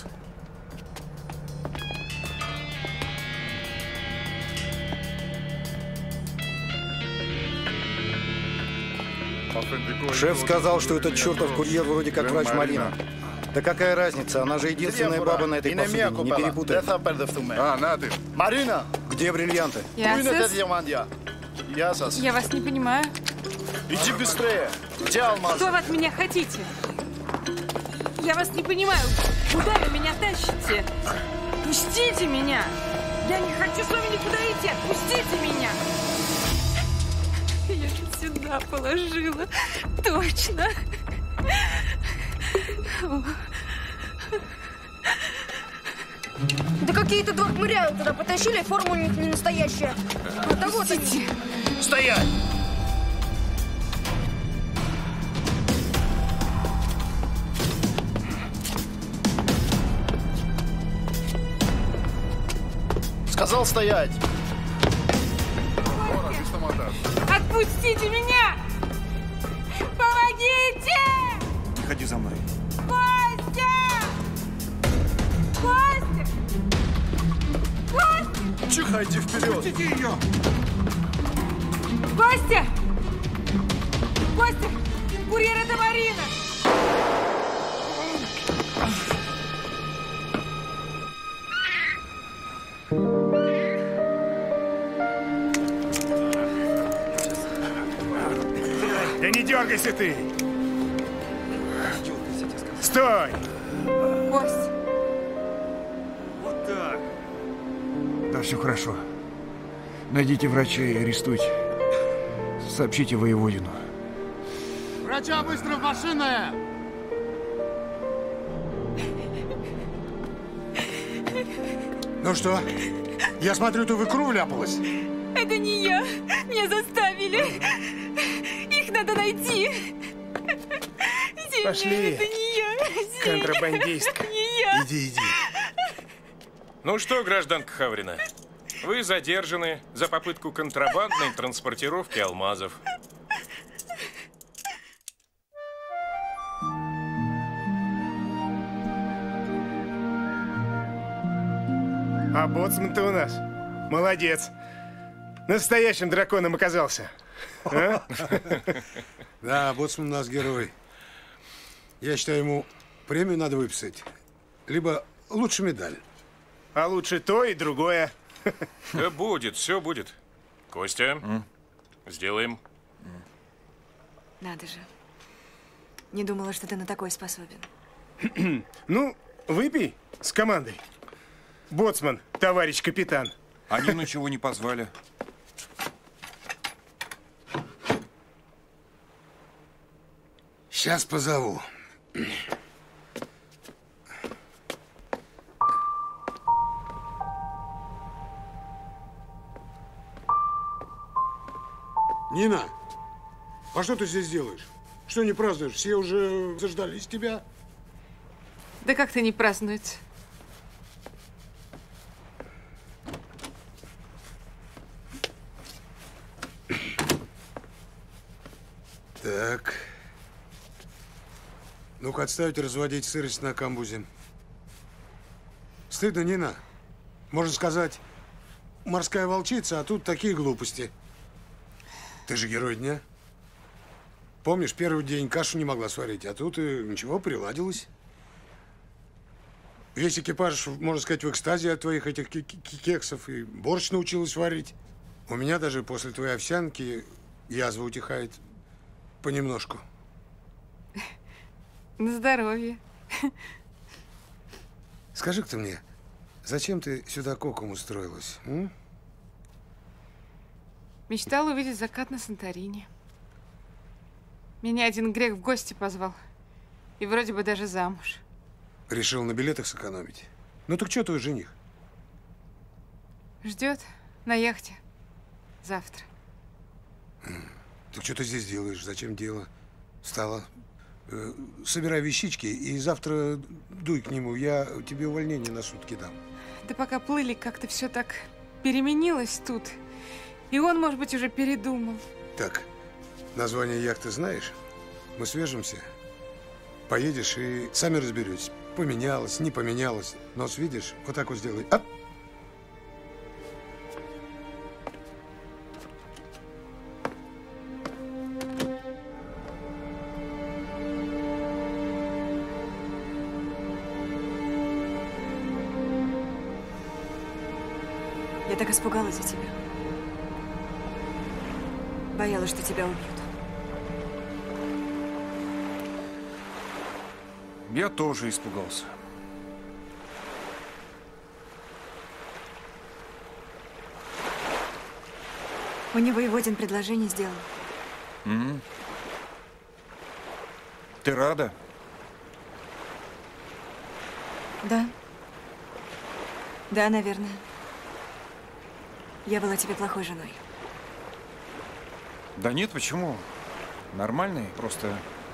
Шеф сказал, что этот чертов курьер вроде как врач Марина. Да какая разница, она же единственная баба на этой посуде, не перепутай. Марина! Где бриллианты? Я вас не понимаю. Иди быстрее! Где алмаз? Что вы от меня хотите? Я вас не понимаю. Куда вы меня тащите? Пустите меня! Я не хочу с вами никуда идти! Отпустите меня! Я же сюда положила. Точно. Да какие-то два хмыря туда потащили, форма у них не настоящая. Вот, а вот они. Стоять! Сказал стоять! Отпустите меня! Помогите! Ходи за мной. Костя! Костя! Костя! Тихо, иди вперед! Пустите ее! Костя! Костя! Курьер, это Марина! Да не дергайся ты! Стой! Кость! Вот так. Да, все хорошо. Найдите врача и арестуйте. Сообщите воеводину. Врача быстро в машины! Ну что? Я смотрю, ты в икру вляпалась. Это не я. Меня заставили. Их надо найти. Пошли. Это не я. Контрабандистка. Это не я. Иди. Ну что, гражданка Хаврина, вы задержаны за попытку контрабандной транспортировки алмазов. А боцман-то у нас молодец. Настоящим драконом оказался. А? Да, боцман у нас герой. Я считаю, ему премию надо выписать. Либо лучше медаль. А лучше то и другое. Да будет, все будет. Костя, сделаем. Надо же. Не думала, что ты на такой способен. Ну, выпей с командой. Боцман, товарищ капитан. Они ничего не позвали. Сейчас позову. Нина, а что ты здесь делаешь? Что не празднуешь? Все уже заждались тебя. Да как-то не празднуется. Так. Ну-ка, отставить разводить сырость на камбузе. Стыдно, Нина. Можно сказать, морская волчица, а тут такие глупости. Ты же герой дня. Помнишь, первый день кашу не могла сварить, а тут и ничего, приладилось. Весь экипаж, можно сказать, в экстазе от твоих этих кексов, и борщ научилась варить. У меня даже после твоей овсянки язва утихает понемножку. На здоровье. Скажи-ка ты мне, зачем ты сюда коком устроилась? М? Мечтала увидеть закат на Санторини. Меня один грек в гости позвал. И вроде бы даже замуж. Решил на билетах сэкономить. Ну так что твой жених? Ждет на яхте. Завтра. Так что ты здесь делаешь? Зачем дело? Встала. Собирай вещички и завтра дуй к нему. Я тебе увольнение на сутки дам. Да пока плыли, как-то все так переменилось тут. И он, может быть, уже передумал. Так, название яхты знаешь? Мы свяжемся. Поедешь и сами разберетесь. Поменялось, не поменялось. Нос видишь? Вот так вот сделай. Ап! Я так испугалась за тебя. Боялась, что тебя убьют. Я тоже испугался. У него Воеводин предложение сделал. Ты рада? Да. Да, наверное. Я была тебе плохой женой. Да нет, почему? Нормальный, просто...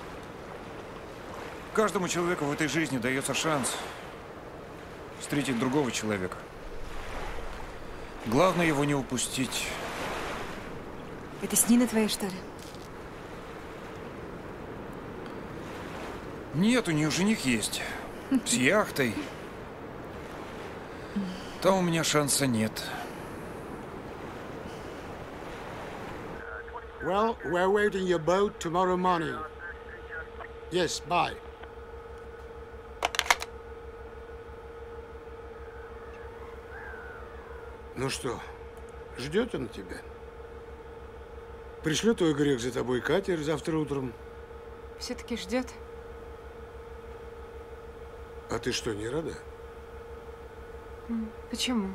Каждому человеку в этой жизни дается шанс встретить другого человека. Главное его не упустить. Это с Ниной твоей, что ли? Нет, у нее жених есть. С яхтой. Там у меня шанса нет. Well, we're waiting your boat tomorrow morning. Yes, bye. Ну что, ждет он тебя? Пришлет твой грек за тобой катер завтра утром. Все-таки ждет. А ты что, не рада? Почему?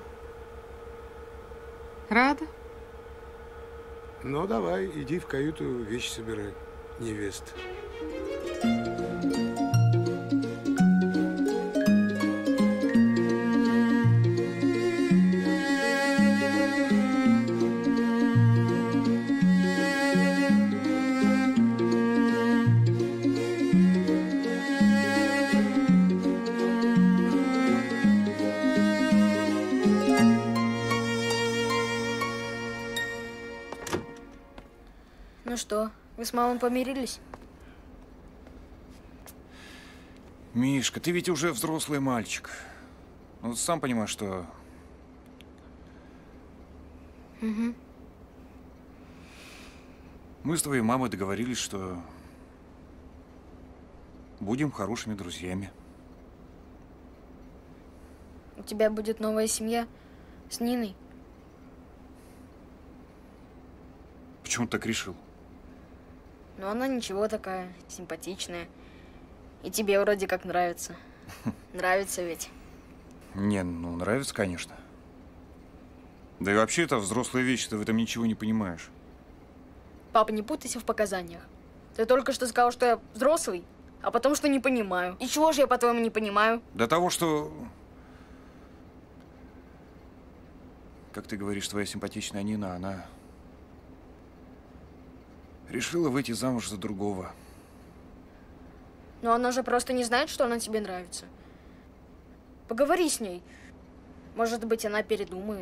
Рада? Ну, давай, иди в каюту, вещи собирай, невест. Ну что, вы с мамой помирились? Мишка, ты ведь уже взрослый мальчик. Ну, сам понимаешь, что Угу. Мы с твоей мамой договорились, что будем хорошими друзьями. У тебя будет новая семья с Ниной. Почему ты так решил? Но она ничего такая, симпатичная. И тебе вроде как нравится. Нравится ведь. Не, ну нравится, конечно. Да и вообще это взрослая вещь, ты в этом ничего не понимаешь. Папа, не путайся в показаниях. Ты только что сказал, что я взрослый, а потом, что не понимаю. И чего же я, по-твоему, не понимаю? До того, что... Как ты говоришь, твоя симпатичная Нина, она... решила выйти замуж за другого. Но она же просто не знает, что она тебе нравится. Поговори с ней. Может быть, она передумает.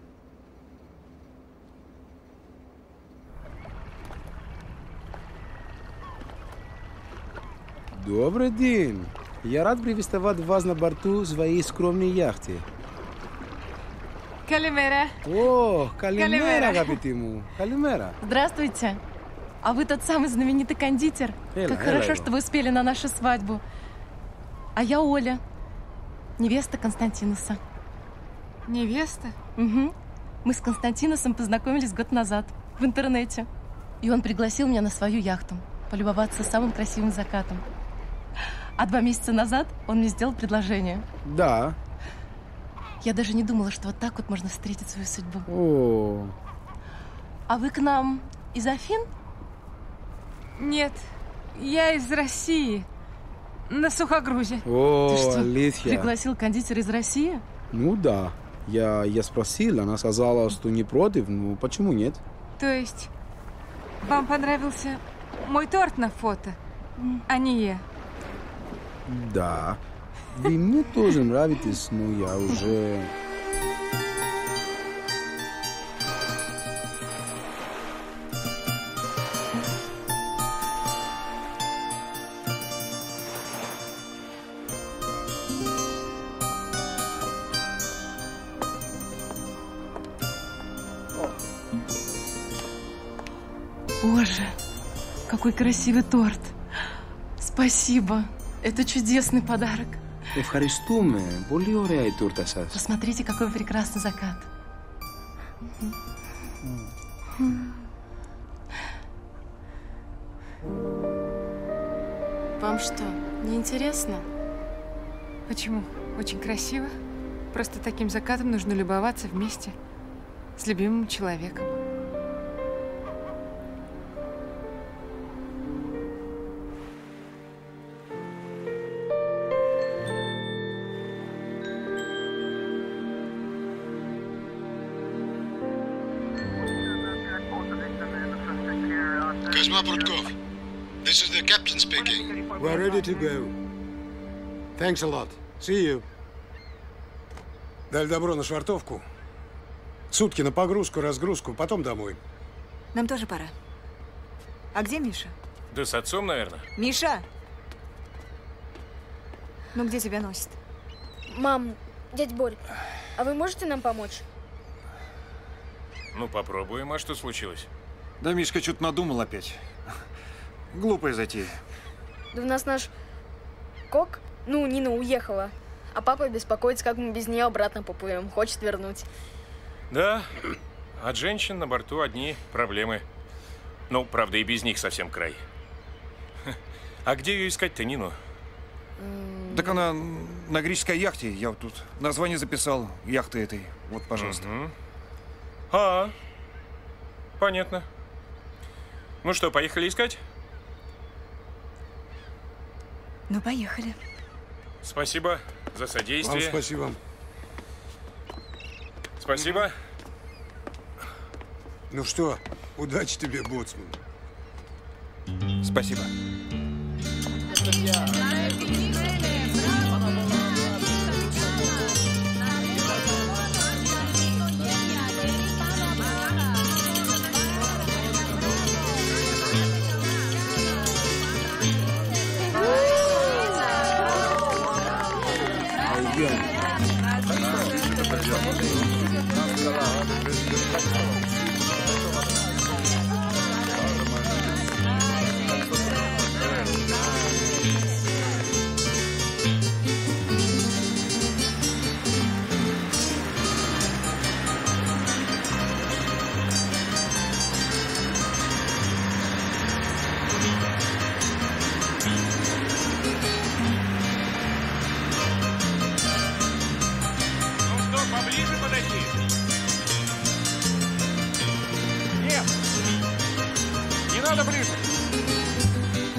Добрый день. Я рад приветствовать вас на борту своей скромной яхты. Калимера. О, калимера, αγαπητή. Калимера. Здравствуйте. А вы тот самый знаменитый кондитер? Как хорошо, что вы успели на нашу свадьбу. А я Оля, невеста Константинуса. Невеста? Угу. Мы с Константинусом познакомились год назад в интернете. И он пригласил меня на свою яхту полюбоваться самым красивым закатом. А 2 месяца назад он мне сделал предложение. Да. Я даже не думала, что вот так вот можно встретить свою судьбу. О. А вы к нам из Афин? Нет, я из России. На сухогрузе. О, ты что, Алисия. Пригласил кондитера из России? Ну да. Я спросил, она сказала, что не против. Ну, почему нет? То есть, вам понравился мой торт на фото, а не я? Да. Вы мне тоже нравитесь, но я уже... Боже, какой красивый торт. Спасибо. Это чудесный подарок. Ευχαριστούμε. Πολύ ωραία η τούρτα σας. Посмотрите, какой прекрасный закат. Вам что, не интересно? Почему? Очень красиво. Просто таким закатом нужно любоваться вместе с любимым человеком. Kuzma Prutkov, this is the captain speaking. We're ready to go. Thanks a lot. See you. Дали добро на швартовку. Сутки на погрузку, разгрузку, потом домой. Нам тоже пора. А где Миша? Да с отцом, наверное. Миша! Ну, где тебя носит? Мам, дядь Борь, а вы можете нам помочь? Ну, попробуем. А что случилось? Да Мишка что-то надумал опять. Глупая затея. Да у нас наш кок, ну, Нина уехала. А папа беспокоится, как мы без нее обратно поплывем. Хочет вернуть. Да, от женщин на борту одни проблемы. Ну, правда, и без них совсем край. А где ее искать-то, Нину? Так она на греческой яхте. Я вот тут название записал яхты этой. Вот, пожалуйста. А, понятно. Ну что, поехали искать? Ну, поехали. Спасибо за содействие. Вам спасибо. Спасибо. Ну что, удачи тебе, боцман. Спасибо. Пойдем.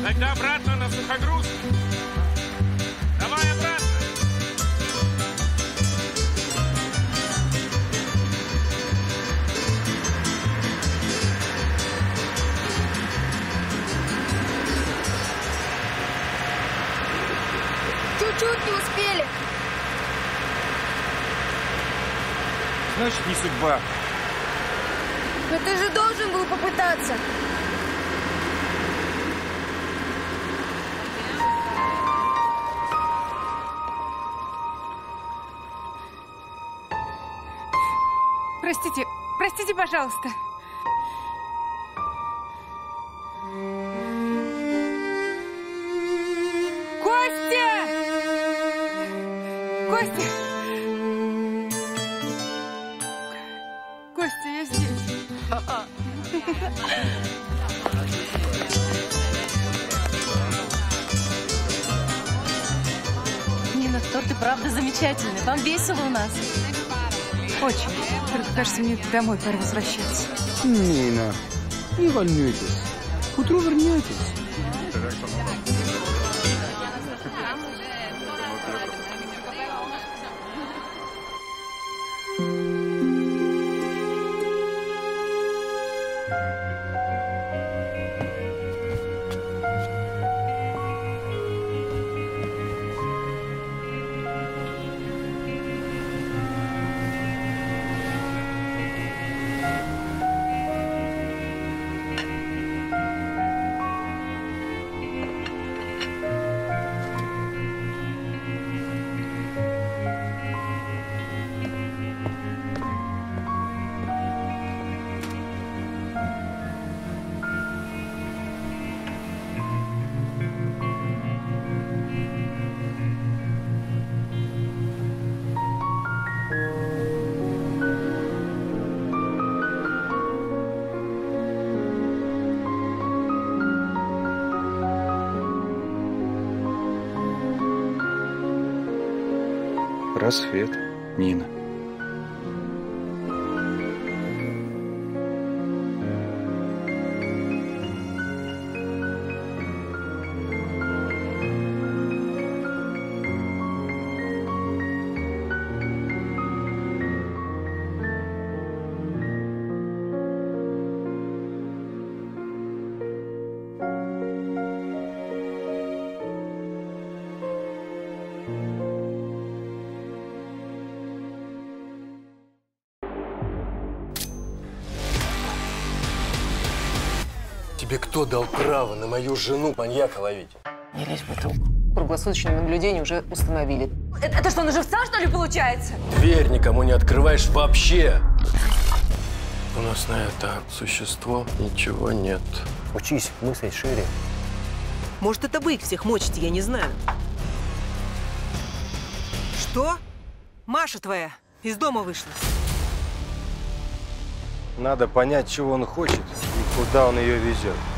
Тогда обратно на сухогрузку. Давай обратно. Чуть-чуть не успели. Значит, не судьба. Но ты же должен был попытаться. Простите, простите, пожалуйста. Костя! Костя! Костя, я здесь. Нина, тот ты правда замечательный. Вам весело у нас. Очень. Только, кажется, мне домой пора возвращаться. Нина, не волнуйтесь. К утру вернетесь. Рассвет, Нина. Тебе кто дал право на мою жену маньяка ловить? Не лезь в эту. Круглосуточное наблюдение уже установили. Это что, на живца, что ли, получается? Дверь никому не открываешь вообще. У нас на это существо ничего нет. Учись мыслить шире. Может, это вы их всех мочите, я не знаю. Что? Маша твоя из дома вышла. Надо понять, чего он хочет и куда он ее везет.